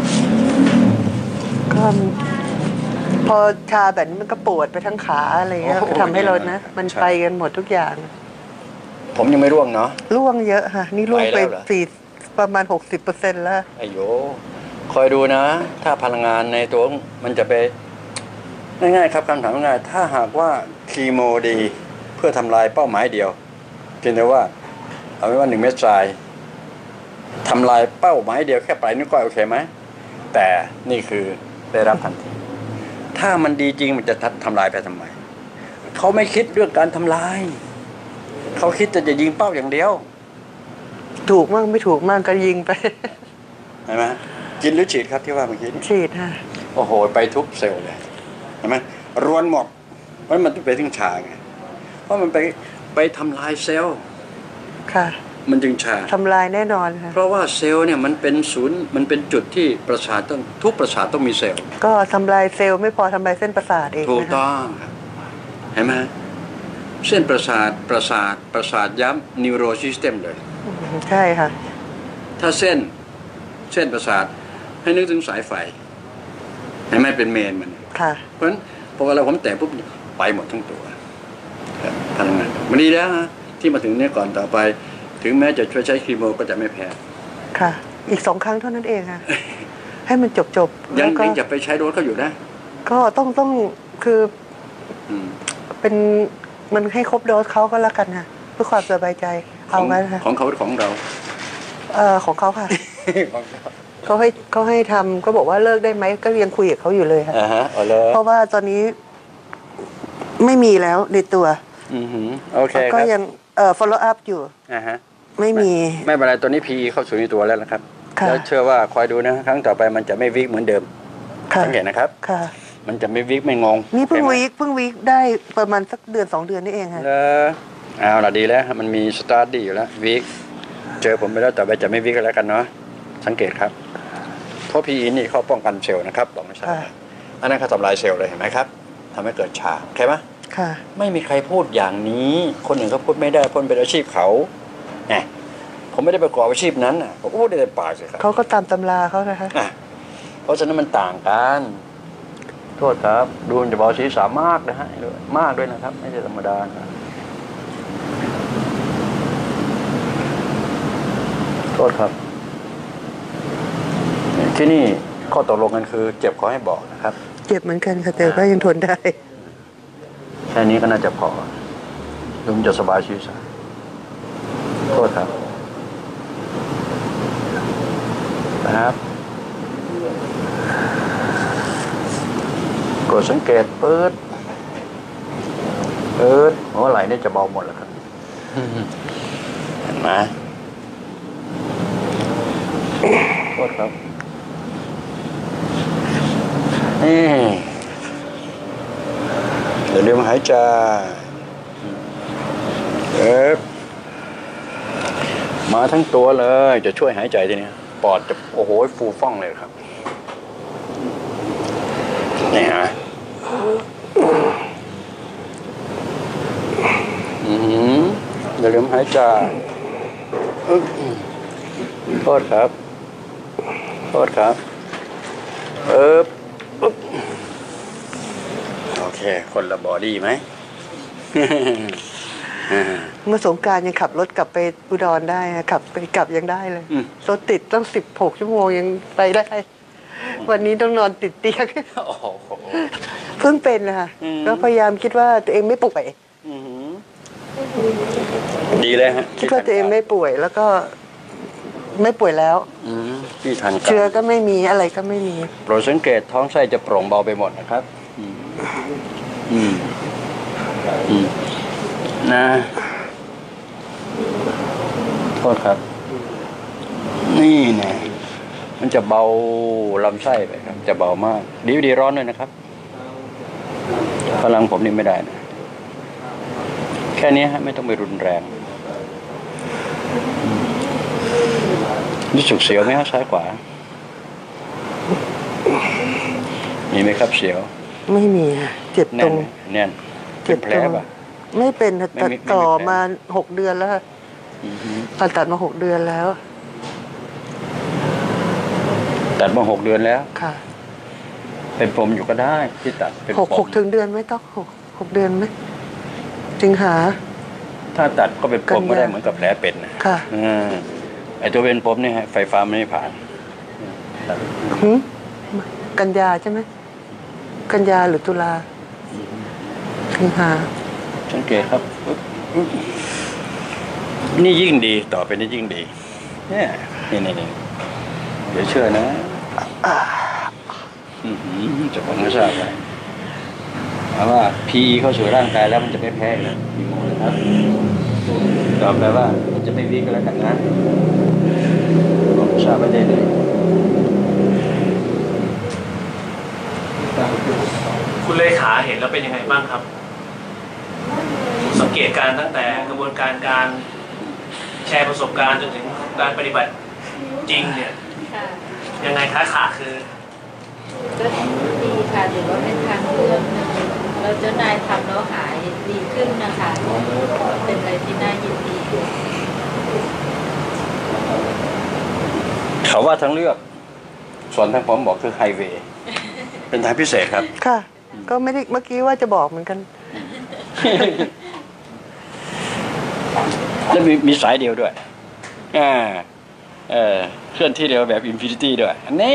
S3: ก็พอชาแบบนี้มันก็ปวดไปทั้งขาอะไรเงี้ย
S1: โอ้โห
S3: ก็ทำให้เรานะ มัน
S1: ใช่
S3: ไปกันหมดทุกอย่าง
S1: ผมยังไม่ร่วงเนาะ
S3: ร่วงเยอะค่ะ นี่ร่วง
S1: ไป
S3: ไป
S1: แล้วเหรอ
S3: สี่ประมาณหกสิบเปอร์เซ็นต์แล้ว
S1: ไอ้โยคอยดูนะ ถ้าพลังงานในตัวมันจะไปง่ายๆครับคำถามง่ายๆถ้าหากว่าคีโมดีเพื่อทำลายเป้าหมายเดียวเพียงแต่ว่า เอาไว้ว่าหนึ่งเม็ดทรายทำลายเป้าหมายเดียวแค่ปลายนิ้วก้อยโอเคไหมแต่นี่คือได้รับทันทีถ้ามันดีจริงมันจะทำลายไปทำไมเขาไม่คิดเรื่องการทำลายเขาคิดจะจะยิงเป้าอย่างเดียว
S3: ถูกมั่งไม่ถูกมั่งก็ยิงไป
S1: เห็นไหมกินหรือฉีดครับที่ว่าเมื่อกี้นี่
S3: ฉีดค่ะ
S1: โอ้โหไปทุกเซลล์เลยเห็นไหมรวนหมดเพราะมันไปถึงชาไงเพราะมันไปไปทำลายเซลล์
S3: ค่ะ
S1: มันจึงชา
S3: ทำลายแน่นอนค่ะ
S1: เพราะว่าเซลล์เนี่ยมันเป็นศูนย์มันเป็นจุดที่ประสาทต้องทุกประสาทต้องมีเซลล์
S3: ก็ทำลายเซลล์ไม่พอทำลายเส้นประสาทเอง
S1: ถูก
S3: นะคะ
S1: ต้องครับเห็นไหมเส้นประสาทประสาทประสาทย้ำนิวโรซิสเต็มเลย
S3: อืมใช่ค่ะ
S1: ถ้าเส้นเส้นประสาทให้นึกถึงสายไฟเห็นไหมเป็นเมนมัน
S3: ค่ะ
S1: เพราะฉะนั้นพอเวลาผมแตะปุ๊บไปหมดทั้งตัวครับพลังงานมันดีแล้วฮะที่มาถึงเนี้ยก่อนต่อไป ถึงแม้จะช่วยใช้คีโมก็จะไม่แพ้
S3: ค่ะ อีกสองครั้งเท่านั้นเองค่ะ ให้มันจบจบๆ
S1: ยั
S3: แล้
S1: ง
S3: วก็
S1: ยังจะไปใช้โดสเขาอยู่นะ
S3: ก็ต้องต้องคือ
S1: อืม
S3: เป็นมันให้ครบโดสเขาก็แล้วกันค่ะเพื่อความสบายใจ
S1: ข
S3: เอา
S1: อง
S3: ไว้ค่ะ
S1: ของเขาของเรา
S3: เออของเขาค่ะ
S1: ของเขา
S3: เขาให้เขาให้ทำก็บอกว่าเลิกได้ไหมก็ยังคุยกับเขาอยู่เลยค่ะ
S1: อ่าฮะเอาเลย
S3: เพราะว่าตอนนี้ไม่มีแล้วในตัว
S1: อือหือโอเค
S3: แล้ว
S1: ค
S3: ก็
S1: รับ
S3: ยังเอ่อ follow up อยู่
S1: อ่าฮะ
S3: ไม่มี
S1: ไม่เป็นไรตัวนี้พีเข้าสู่ในตัวแล้วนะครับ
S3: ค่ะ
S1: แล้วเชื่อว่าคอยดูนะครั้งต่อไปมันจะไม่วิกเหมือนเดิม
S3: ค่ะ
S1: สังเกตนะครับ
S3: ค่ะ
S1: มันจะไม่วิกไม่งง
S3: นี่เพิ่ง
S1: ห็ไหม
S3: วีคเพิ่งวีคได้ประมาณสักเดือนสองเดือนนี่เองค่ะ
S1: แล้วเอาละดีแล้วมันมีสตาร์ทดีอยู่แล้ววิกเจอผมไปแล้วต่อไปจะไม่วิกกันแล้วกันเนาะสังเกตครับเพราะพีอีนี่เขาป้องกันเซลล์นะครับบอกไม่ใช่
S3: ค่ะ
S1: อันนั้นเขาทำลายเซลล์เลยเห็นไหมครับทำให้เกิดชาโอเคไหม
S3: ค่ะ
S1: ไม่มีใครพูดอย่างนี้คนอื่นเขาพูดไม่ได้เพราะมันเป็นอาชีพเขาไงผมไม่ได้ประกอบอาชีพนั้นน่ะผมก็พูดได้แต่ปากสิครับ
S3: เขาก็ตามตำราเขานะคะ
S1: อ่ะเพราะฉะนั้นมันต่างกันโทษครับดูมันจะเบาศีรษะมากนะฮะมากด้วยนะครับไม่ใช่ธรรมดานะโทษครับที่นี่ข้อตกลงกันคือเจ็บขอให้บอกนะครับ
S3: เจ็บเหมือนกันค่ะแต่ก็ยังทนได้
S1: แค่นี้ก็น่าจะพอลุงจะสบายศีรษะโทษครับนะครับกดสังเกตเปิดเปิดหัวไหล่นี่จะเบาหมดแล้วครับเห็นไหมโทษครับนี่เดี๋ยวลืมหายใจเอ๊ะมาทั้งตัวเลยจะช่วยหายใจทีนี้ปอดจะโอ้โหฟูฟ่องเลยครับนี่ฮะอืมอย่าลืมหายใจอึ๊บโทษครับโทษครับเอ๊บอึ๊บโอเคคนละบอดี้ไหม
S3: เมื่อสงกรานต์ยังขับรถกลับไปอุดรได้ค่ะขับไปกลับยังได้เลย
S1: อืม
S3: รถติดตั้งสิบหกชั่วโมงยังไปได้ วันนี้ต้องนอนติดเตียง
S1: โอ้โห
S3: เพิ่งเป็นนะคะ
S1: อืม
S3: ก็พยายามคิดว่าตัวเองไม่ป่วย
S1: อื้อหือดีเลยฮะ
S3: คิดว่าตัวเองไม่ป่วยแล้วก็ไม่ป่วยแล้ว
S1: อืมที่ทันกัน
S3: เชื้อก็ไม่มีอะไรก็ไม่มี
S1: โปรดสังเกตท้องไส้จะโปร่งเบาไปหมดนะครับ อืมอืมอืมนะโทษครับ นี่ไงมันจะเบาลำไส้ไปครับจะเบามากดีดีร้อนด้วยนะครับพลังผมนี่ไม่ได้นะแค่นี้ฮะไม่ต้องไปรุนแรงรู้สึกเสียวไหมฮะซ้ายขวามีไหมครับเสียว
S3: ไม่มีค่ะเจ็บต
S1: แน่
S3: ร
S1: น
S3: ง
S1: ไหมแน่น
S3: เจ็บ
S1: แผล
S3: ตรง
S1: ป่ะ
S3: ไม่เป็นค่ะ
S1: ไม่
S3: ตัด
S1: มีไม่มี
S3: ต่อ
S1: แผล
S3: มาหกเดือนแล้วค่ะ
S1: อือฮึ
S3: ผ่าตัดมาหกเดือนแล้ว
S1: ตัดมาหกเดือนแล้ว
S3: ค่ะ
S1: เป็นผมอยู่ก็ได้ที่ตัดเป็น
S3: หก
S1: ผม
S3: หกถึงเดือนไหม่ต้องหกหกเดือนไหมสิงหา
S1: ถ้าตัดก็เป็นผมก็ได้
S3: กันยา
S1: เหมือนกับแผลเป็นนะ
S3: ค่ะ
S1: อืมไอตัวเป็นผมเนี่ยฮะไฟฟ้าไม่ผ่านตัด
S3: หืมกันยาใช่ไหมกันยาหรือตุลาสิงหา
S1: สังเกตครับปึ๊บปึ๊บนี่ยิ่งดีต่อไปนี่ยิ่งดีเนี่ยนี่นี่นี่เดี๋ยวเชื่อนะอือหือจะผมไม่ทราบเลยเอาว่า พี เข้าสู่ร่างกายแล้วมันจะไม่แพ้นะมีโมนะครับตอบไปว่ามันจะไม่วิ่งกันแล้วกันนะผมทราบไม่ได้เลย
S2: คุณเลขาเห็นแล้วเป็นยังไงบ้างครับสังเกตการณ์ตั้งแต่กระบวนการการแชร์ประสบการณ์จนถึงการปฏิบัติจริงเนี่ย
S6: ค่ะ
S2: ยังไงคะขาคือ
S6: ก็ดีค่ะถือว่าเป็นทางเลือกหนึ่งเราเจ้านายทำแล้วหายดีขึ้นนะคะเป็นอะไรที่น่ายินดี
S1: เขาว่าทั้งเลือก ส่วนทางผมบอกคือไฮเวย์ เป็นทางพิเศษครับ
S3: ค่ะ ก็ไม่ได้เมื่อกี้ว่าจะบอกเหมือนกัน
S1: แล้วมีมีสายเดียวด้วย อ่า เออเคลื่อนที่เดียวแบบอินฟินิตี้ด้วย นี่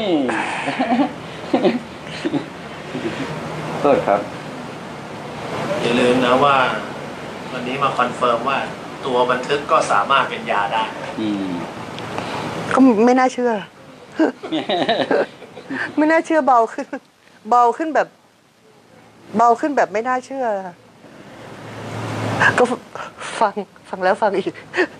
S1: โทษครับ
S2: อย่าลืมนะว่า วันนี้มาคอนเฟิร์มว่าตัวบันทึกก็สามารถเป็นยาได้
S1: อืม
S3: ก็ไม่น่าเชื่อ ไม่น่าเชื่อเบาขึ้น เบาขึ้นแบบ เบาขึ้นแบบไม่น่าเชื่อค่ะก็ฟังฟังแล้วฟังอีก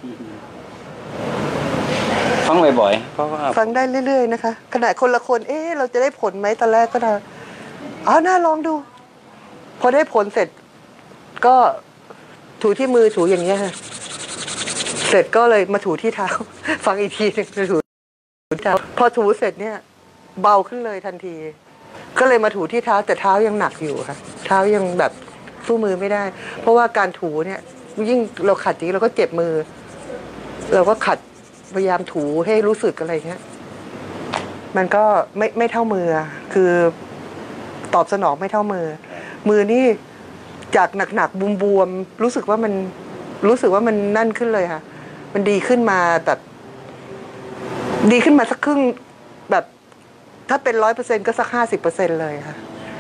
S1: ฟังบ่อยๆ เพราะว่า
S3: ฟังได้เรื่อยๆนะคะขณะคนละคน เอ๊ะเราจะได้ผลไหมตอนแรกก็นะอ้าวน่าลองดู พอได้ผลเสร็จ ก็ถูที่มือถูอย่างเงี้ยค่ะเสร็จก็เลยมาถูที่เท้า ฟังอีกทีหนึงถูที่เท้าพอถูเสร็จเนี่ย เบาขึ้นเลยทันที ก็เลยมาถูที่เท้าแต่เท้ายังหนักอยู่ค่ะ เท้ายังแบบสู้มือไม่ได้ เพราะว่าการถูเนี่ย ยิ่งเราขัดจริงเราก็เจ็บมือ เราก็ขัดพยายามถูให้รู้สึกอะไรเงี้ย มันก็ไม่ไม่เท่ามือคือตอบสนองไม่เท่ามือ มือนี่จากหนักๆบวมๆรู้สึกว่ามันรู้สึกว่ามันนั่นขึ้นเลยค่ะ มันดีขึ้นมาแบบ ดีขึ้นมาสักครึ่งแบบ ถ้าเป็นร้อยเปอร์เซ็นต์ก็สักห้าสิบเปอร์เซ็นต์เลยค่ะ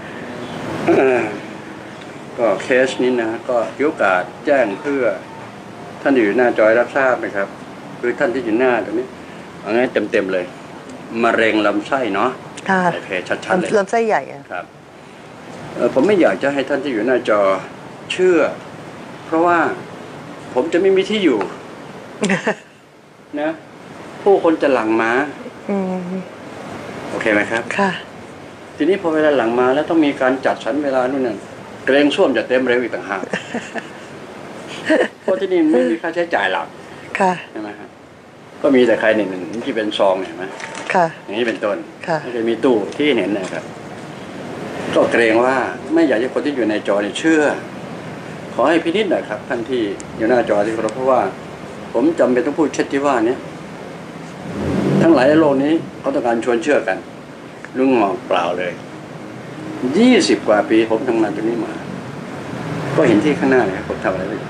S1: ก็เคสนี้นะ ก็ยกโอกาสแจ้งเพื่อ ท่านที่อยู่หน้าจอยรับทราบนะครับคือท่านที่อยู่หน้าตรงนี้เอางั้นเต็มๆเลยมะเร็งลำไส้เนาะ
S3: ค่ะ
S1: โอเคชัดๆเลย
S3: ลำไส้ใหญ่อะ
S1: ครับเอ่อผมไม่อยากจะให้ท่านที่อยู่หน้าจอเชื่อ เพราะว่าผมจะไม่มีที่อยู่ นะ ผู้คนจะหลั่งมา
S3: อืม
S1: โอเคไหมครับ
S3: ค่ะ
S1: ทีนี้พอเวลาหลังมาแล้วต้องมีการจัดสรรเวลานู่นนั่นเกรงส้วมจะเต็มเร็วอีกต่างหาก เพราะที่นี่ไม่มีค่าใช้จ่ายหลัก
S3: ค่ะ
S1: ใช่ไหมครับก็มีแต่ใครหนึ่งที่เป็นซองเห็นไหม
S3: ค่ะ
S1: อย่างนี้เป็นต้น
S3: ค่ะ
S1: ไม่ได้มีตู้ที่เห็นนะครับ ก็เกรงว่าไม่อยากให้คนที่อยู่ในจอเนี่ยเชื่อ ขอให้พินิจหน่อยครับท่านที่อยู่หน้าจอที่เคารพเพราะว่า ผมจำเป็นต้องพูดเช่นที่ว่านี้ทั้งหลายในโลกนี้เขาต้องการชวนเชื่อกันลุงหมอกเปล่าเลยยี่สิบกว่าปีผมทำงานตรงนี้มา ก็เห็นที่ข้างหน้าเลยครับผมทำอะไรไป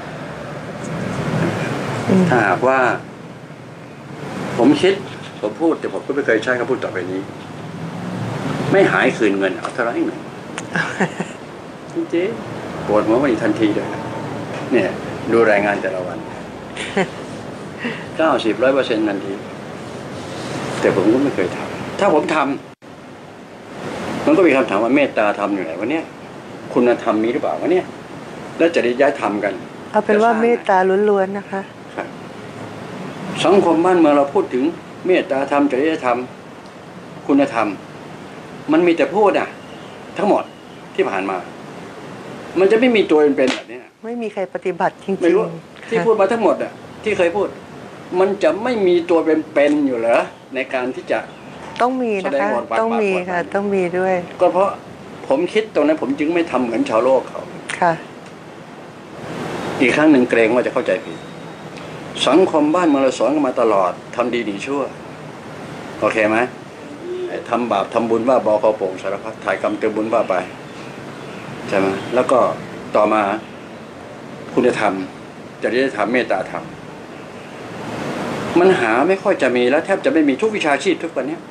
S1: ถ้าหากว่า ผมคิดผมพูดแต่ผมก็ไม่เคยใช้คำพูดต่อไปนี้ ไม่หายคืนเงินเอาเท่าไรหนึ่งจริงๆปวดหัววันนี้ทันทีเลยครับเนี่ย ดูรายงานแต่ละวันเก้าสิบร้อยเปอร์เซ็นต์ทันทีแต่ผมก็ไม่เคยทำถ้าผมทำมันก็มีคำถามว่าเมตตาธรรมอยู่ไหนวะเนี่ยคุณธรรมมีหรือเปล่าวะเนี่ยแล้วจริยธรรมกัน
S3: เอาเป็นว่าเมตตาล้วนๆนะคะ
S1: ครับสังคมบ้านเมืองเราพูดถึงเมตตาธรรมจริยธรรมคุณธรรมมันมีแต่พูดอ่ะทั้งหมดที่ผ่านมา มันจะไม่มีตัวเป็นแบบนี้
S3: ไม่มีใครปฏิบัติจริงๆ
S1: ไม่รู้ที่พูดมาทั้งหมดอ่ะที่เคยพูด มันจะไม่มีตัวเป็นๆอยู่เหรอในการที่จะ
S3: ต้องมีนะคะ ต้องมีค่ะ ต้องมีด้วย
S1: ก็เพราะผมคิดตรงนั้นผมจึงไม่ทำเหมือนชาวโลกเขา
S3: ค่ะ
S1: อีกครั้งหนึ่งเกรงว่าจะเข้าใจผิดสังคมบ้านเมืองเราสอนกันมาตลอดทำดีหนีชั่วโอเคไหมทำบาปทำบุญว่าบอคอโป่งสารพัดถ่ายกรรมเติมบุญว่าไปใช่ไหมแล้วก็ต่อมาคุณธรรมจริยธรรมเมตตาธรรมมันหาไม่ค่อยจะมีแล้วแทบจะไม่มีทุกวิชาชีพทุกวันนี้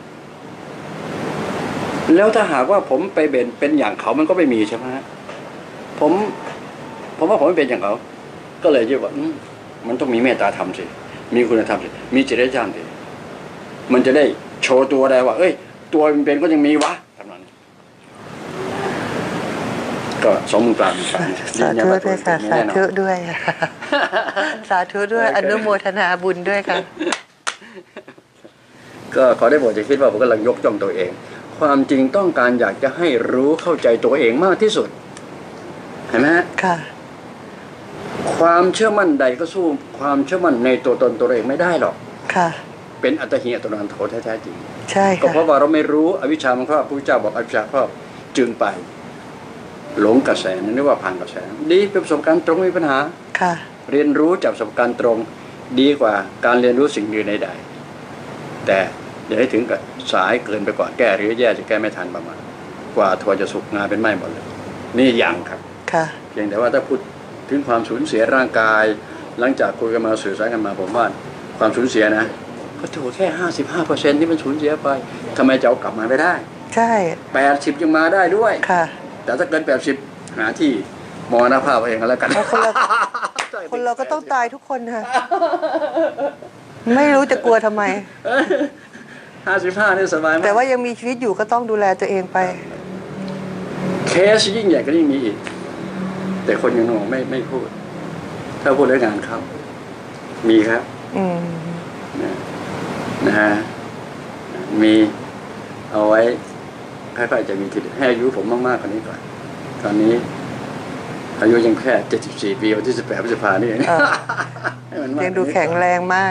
S1: แล้วถ้าหากว่าผมไปเป็นเป็นอย่างเขามันก็ไม่มีใช่ไหมผมผมว่าผมไม่เป็นอย่างเขาก็เลยยึดว่ามันต้องมีเมตตาธรรมสิมีคุณธรรมสิมีจริยธรรมสิมันจะได้โชว์ตัวได้ว่าเอ้ยตัวมันเป็นก็ยังมีวะทำนองนี้ก็สองมือเปล่ามือเปล่า
S3: สาธุด้วยค่ะสาธุด้วยสาธุด้วยอนุโมทนาบุญด้วยค่ะ
S1: ก็ขอได้โปรดอย่าคิดว่าผมกำลังยกย่องตัวเอง ความจริงต้องการอยากจะให้รู้เข้าใจตัวเองมากที่สุดเห็นไหม
S3: ค่ะ
S1: ความเชื่อมั่นใดก็สู้ความเชื่อมั่นในตัวตนตัวเองไม่ได้หรอกค่ะเป็นอัตถิอัตโนนาโถแท้ๆจริงใช่ค่ะก็เพราะว่าเราไม่รู้อวิชชามันครอบพระพุทธเจ้าบอกอวิชชาครอบจึงไปหลงกระแสนั่นเรียกว่าผ่านกระแสดีเป็นประสบการณ์ตรงไม่มีปัญหาค่ะเรียนรู้จากประสบการณ์ตรงดีกว่าการเรียนรู้สิ่งอื่นใดๆแต่อย่าให้ถึงกับสายเกินไปกว่าแก้หรือแย่จะแก้ไม่ทันประมาณกว่าทัวจะสุกงาเป็นไม้หมดเลยนี่อย่างครับค่ะเพียงแต่ว่าถ้าพูดถึงความสูญเสียร่างกายหลังจากคุยกันมาสื่อสารกันมาผมว่าความสูญเสียนะก็ถูกแค่ห้าสิบห้าเปอร์เซ็นต์ที่มันสูญเสียไปทำไมจะเอากลับมาไม่ได้ใช่แปดสิบยังมาได้ด้วยค่ะแต่ถ้าเกินแปดสิบหาที่มรณภาพเองก็แล้วกันคนเราคนเราก็ต้องตายทุกคนค่ะไม่รู้จะกลัวทำไมห้าสิบห้านี่สบายมากแต่ว่ายังมีชีวิตอยู่ก็ต้องดูแลตัวเองไปเคสยิ่งใหญ่ก็ยิ่งมีอีกแต่คนยังงงไม่ไม่พูดถ้าพูดเรื่องงานเขามีครับอืมนะนะฮะมีเอาไว้ค่อยๆจะมีทีให้อายุผมมากๆกว่านี้ก่อนตอนนี้อายุยังแค่เจ็ดสิบสี่ปีวันที่สิบแปดพฤษภานี่เองยังดูแข็งแรงมาก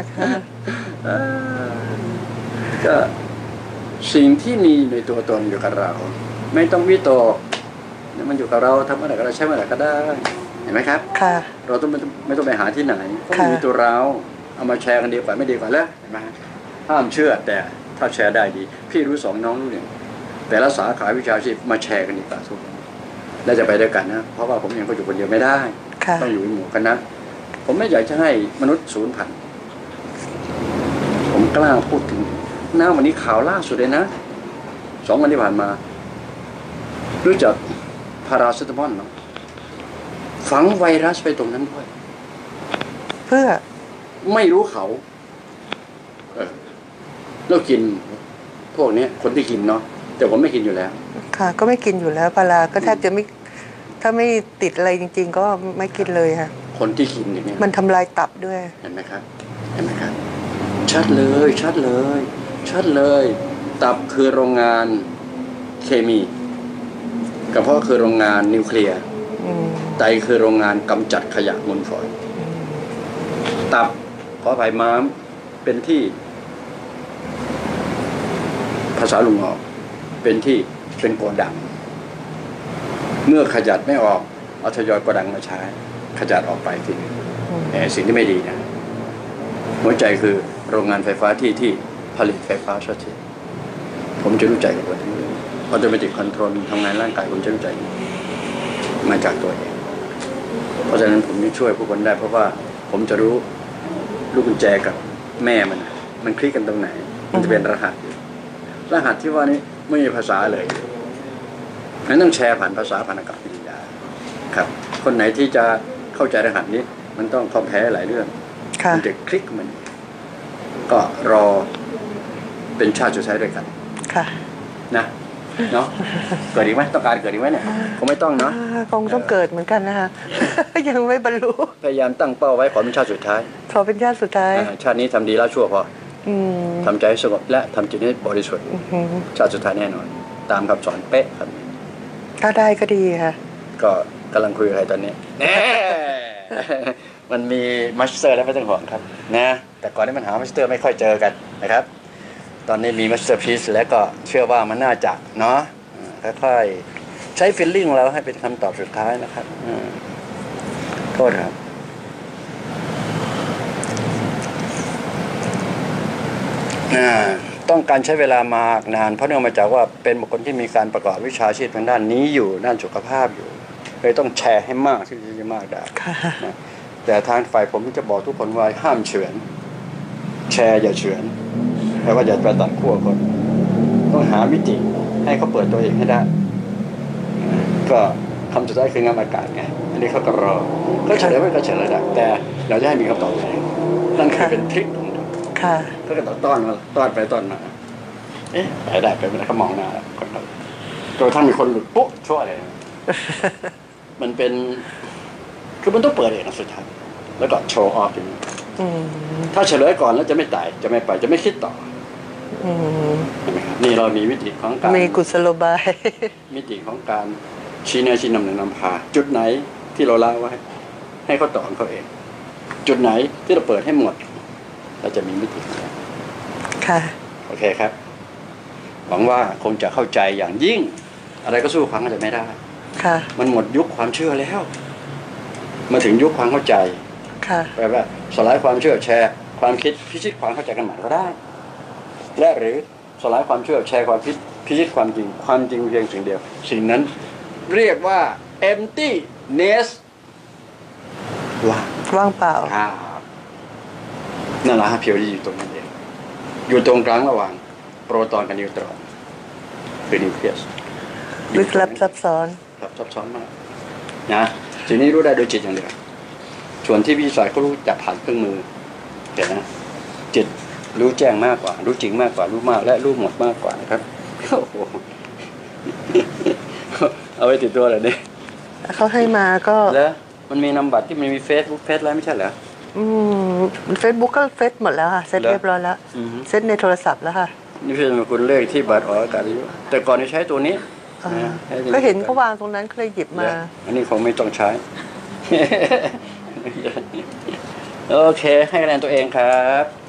S1: ก็สิ่งที่มีในตัวตนอยู่กับเราไม่ต้องวิตกมันอยู่กับเราทำอะไรก็ได้ใช้อะไรก็ได้เห็นไหมครับค่ะเราต้องไม่ไม่ต้องไปหาที่ไหนเพราะมีตัวเราเอามาแชร์กันดีกว่าไม่ดีกว่าแล้วเห็นไหมห้ามเชื่อแต่ถ้าแชร์ได้ดีพี่รู้สองน้องรู้หนึ่งแต่ละสาขาวิชาชีพมาแชร์กันดีกว่าทุกคนและจะไปด้วยกันนะเพราะว่าผมเองก็อยู่คนเดียวไม่ได้ต้องอยู่ในหมู่คณะผมไม่อยากจะให้มนุษย์สูญพันธุ์ผมกล้าพูดถึงหน้าวันนี้ข่าวล่าสุดเลยนะสองวันที่ผ่านมารู้จักพาราเซตามอลเนาะฝังไวรัสไปตรงนั้นด้วยเพื่อไม่รู้เขาเออแล้วกินพวกนี้คนที่กินเนาะแต่ผมไม่กินอยู่แล้วค่ะก็ไม่กินอยู่แล้วพาราก็แทบจะไม่ถ้าไม่ติดอะไรจริงๆก็ไม่กินเลยค่ะคนที่กินอย่างนี้มันทำลายตับด้วยเห็นไหมครับเห็นไหมครับชัดเลยชัดเลยชัดเลยตับคือโรงงานเคมีกระเพาะคือโรงงานนิวเคลียร์ไตคือโรงงานกำจัดขยะมูลฝอยตับขออภัยม้ามเป็นที่ภาษาลุงออกเป็นที่เป็นโกดังเมื่อขจัดไม่ออกเอาทยอยโกดังมาใช้ขจัดออกไปทีนึงแต่สิ่งที่ไม่ดีนะหัวใจคือโรงงานไฟฟ้าที่ที่ผลิตไฟฟ้าชัดเจนผมจะรู้ใจกับตัวนี้ออโตเมติกคอนโทรลทำงานร่างกายผมจะรู้ใจมาจากตัวเองเพราะฉะนั้นผมนี่ช่วยผู้คนได้เพราะว่าผมจะรู้ลูกกุญแจกับแม่มันมันคลิกกันตรงไหนมันจะเป็นรหัสรหัสที่ว่านี้ไม่มีภาษาเลยนั้นต้องแชร์ผ่านภาษาผ่านอากาศวิทยาครับคนไหนที่จะเข้าใจรหัสนี้มันต้องคอมแพร์หลายเรื่องมันจะคลิกมันก็รอเป็นชาติสุดท้ายด้วยกันค่ะนะเนาะเกิดอีกไหมต้องการเกิดอีกไหมเนี่ยคงไม่ต้องเนาะคงต้องเกิดเหมือนกันนะคะยังไม่บรรลุพยายามตั้งเป้าไว้ขอเป็นชาติสุดท้ายขอเป็นชาติสุดท้ายชาตินี้ทำดีแล้วชั่วพออืมทำใจให้สงบและทำจิตให้บริสุทธิ์
S3: อือหือ
S1: ชาติสุดท้ายแน่นอน ตามคำสอนเป๊ะครับ
S3: ถ้าได้ก็ดีค่ะ
S1: ก็กำลังคุยกับใครตอนนี้ แน่ มันมีมาสเตอร์แล้วไม่ต้องห่วงครับนะแต่ก่อนนี้มันหามาสเตอร์ไม่ค่อยเจอกันนะครับ ตอนนี้มีมาสเตอร์พีซแล้วก็เชื่อว่ามันน่าจะเนาะค่อยๆใช้ฟีลลิ่งของเราให้เป็นคำตอบสุดท้ายนะครับอืมโทษครับอ่าต้องการใช้เวลามากนานเพราะเนื่องมาจากว่าเป็นบุคคลที่มีการประกอบวิชาชีพทางด้านนี้อยู่ด้านสุขภาพอยู่เลยต้องแชร์ให้มากที่จะมากได้
S3: ค่ะ
S1: นะแต่ทางฝ่ายผมจะบอกทุกคนว่าห้ามเฉือน แชร์อย่าเฉือนแปลว่าอย่าไปตัดขั้วคน ต้องหาวิธีให้เขาเปิดตัวเองให้ได้นะก็คำสุดท้ายคืองานอากาศไงอันนี้เขาก็รอก็เฉลยไม่ก็เฉลยได้แต่เราจะให้มีคำตอบเองนั่นคือเป็นทริคของเรา
S3: ค่ะ
S1: ก็กระโดดต้อนมาต้อนไปต้อนมา เอ๊ะไปได้ไปไม่ได้เขามองหน้าแล้วคนเราจนกระทั่งมีคนหลุดปุ๊บชั่วเลย มันเป็นคือมันต้องเปิดเองนะสุดท้ายแล้วก็โชว์ออฟอย่างนี้
S3: อืม
S1: ถ้าเฉลยก่อนแล้วจะไม่ตายจะไม่ไปจะไม่คิดต่อ
S3: อืม
S1: เห็นไหมครับนี่เรามีวิธีของการ
S3: มีกุศโลบาย
S1: มิติของการชี้แนะชี้นำหนึ่งนำพา จุดไหนที่เราละไว้ ให้เขาต่อของเขาเอง จุดไหนที่เราเปิดให้หมด เราจะมีมิติของเรา
S3: ค่ะ
S1: โอเคครับ หวังว่าคงจะเข้าใจอย่างยิ่ง อะไรก็สู้ความเข้าใจไม่ได้
S3: ค่ะ
S1: มันหมดยุคความเชื่อแล้ว มาถึงยุคความเข้าใจ
S3: ค่ะ
S1: แปลว่าสลายความเชื่อแชร์ความคิดพิชิตความเข้าใจกันใหม่ก็ได้ และหรือสลายความเชื่อแชร์ความคิดพิชิตความจริงความจริงเพียงสิ่งเดียว สิ่งนั้นเรียกว่า emptiness ว่าง
S3: ว่างเปล่า
S1: ครับนั่นแหละฮะเพียวอยู่ตรงนั้นเองอยู่ตรงกลางระหว่างโปรตอนกับนิวตรอนคือนิวเคลียส
S3: ลึกลับซับซ้อน
S1: ครับซับซ้อนมากนะสิ่งนี้รู้ได้โดยจิตอย่างเดียวส่วนที่วิทยาศาสตร์เขารู้จักผ่านเครื่องมือเห็นนะจิตรู้แจ้งมากกว่า รู้จริงมากกว่ารู้มากและรู้หมดมากกว่านะครับโอ้โหเอาไว้ติดตัวเลยเนี่ย
S3: เขาให้มาก็
S1: แล้วมันมีนามบัตรที่มันมีเฟซบุ๊กเฟซอะไรไม่ใช่เหรอ
S3: อืมเฟซบุ๊กก็เฟซหมดแล้วค่ะเซต
S1: เหรอ
S3: เรียบร้อยแล้ว
S1: อือฮึ
S3: เซตในโทรศัพท์แล้วค่ะ
S1: นี่คือคุณเลขที่บัตรออกอากาศอายุแต่ก่อนนี่ใช้ตัวนี้
S3: อ่า
S1: นะใช้ตัว
S3: ก็เห็นเขาวางตรงนั้นก็เลยหยิบมา
S1: แล้วอันนี้คงไม่ต้องใช้ โอเค ให้คะแนนตัวเองครับ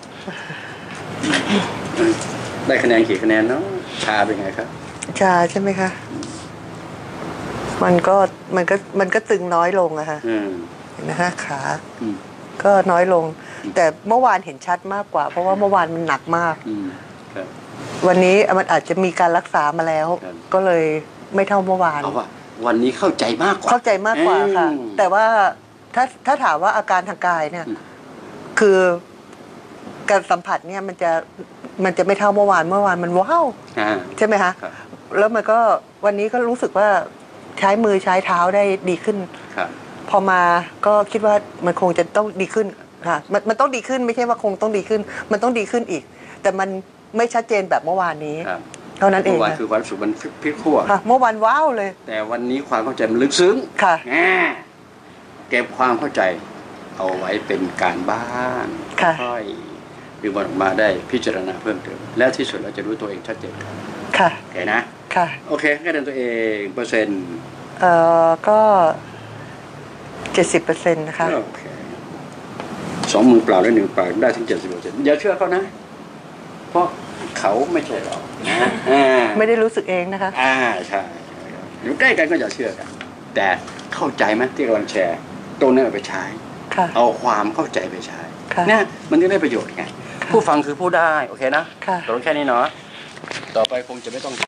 S1: ได้คะแนนกี่คะแนนเนาะชาเป็นไงครับ
S3: ชาใช่ไหมคะ มันก็มันก็มันก็ตึงน้อยลงอะค่ะ
S1: อืม
S3: เห็นไหมคะขา
S1: อืม
S3: ก็น้อยลง แต่เมื่อวานเห็นชัดมากกว่า เพราะว่าเมื่อวานมันหนักมาก
S1: อืมครับ
S3: วันนี้มันอาจจะมีการรักษามาแล้ว
S1: ครับ
S3: ก็เลยไม่เท่าเมื่อวาน
S1: เอาว่าวันนี้เข้าใจมากกว่า
S3: เข้าใจมากกว่าค่ะ
S1: อืม
S3: แต่ว่าถ้าถ้าถามว่าอาการทางกายเนี่ย
S1: อืม
S3: คือการสัมผัสเนี่ยมันจะมันจะไม่เท่าเมื่อวานเมื่อวานมันว้าว
S1: อ่า
S3: ใช่ไหมคะ
S1: ครับ
S3: แล้วมันก็วันนี้ก็รู้สึกว่าใช้มือใช้เท้าได้ดีขึ้น
S1: ครับ
S3: พอมาก็คิดว่ามันคงจะต้องดีขึ้นค่ะมันมันต้องดีขึ้นไม่ใช่ว่าคงต้องดีขึ้น มันต้องดีขึ้นอีก แต่มันไม่ชัดเจนแบบเมื่อวานนี้
S1: ครับ
S3: เท่านั้นเอง
S1: เมื่อวาน
S3: ค่ะ
S1: คือความสุขมันพลิกขั้ว
S3: ค่ะเมื่อวานว้าวเลย
S1: แต่วันนี้ความเข้าใจมันลึกซึ้ง
S3: ค่ะ
S1: แง่เก็บความเข้าใจเอาไว้เป็นการบ้าน
S3: ค่ะ
S1: ค่อยดึงมันออกมาได้พิจารณาเพิ่มเติมและที่สุดเราจะรู้ตัวเองชัดเจนครับ
S3: ค่ะ
S1: โอเคนะ
S3: ค่ะ
S1: โอเคคะแนนตัวเองเปอร์เซ็นต์
S3: เอ่อก็เจ็ดสิบเปอร์เซ็นต์นะคะ
S1: โอเคสองมือเปล่าและหนึ่งปากได้ถึงเจ็ดสิบเปอร์เซ็นต์อย่าเชื่อเขานะ เพราะเขาไม่ใช่เรานะอ่า
S3: ไม่ได้รู้สึกเองนะคะ
S1: อ่าใช่อยู่ใกล้กันก็อย่าเชื่อกัน แต่เข้าใจไหมที่กำลังแชร์ตรงนั้นเอาไปใช้
S3: ค่ะ
S1: เอาความเข้าใจไปใช้
S3: ค่ะ
S1: เนี่ยมันจะได้ประโยชน์ไง ผู้ฟังคือผู้ได้ โอเคนะ
S3: ค่ะ
S1: ตกลงแค่นี้เนาะต่อไปคงจะไม่ต้อง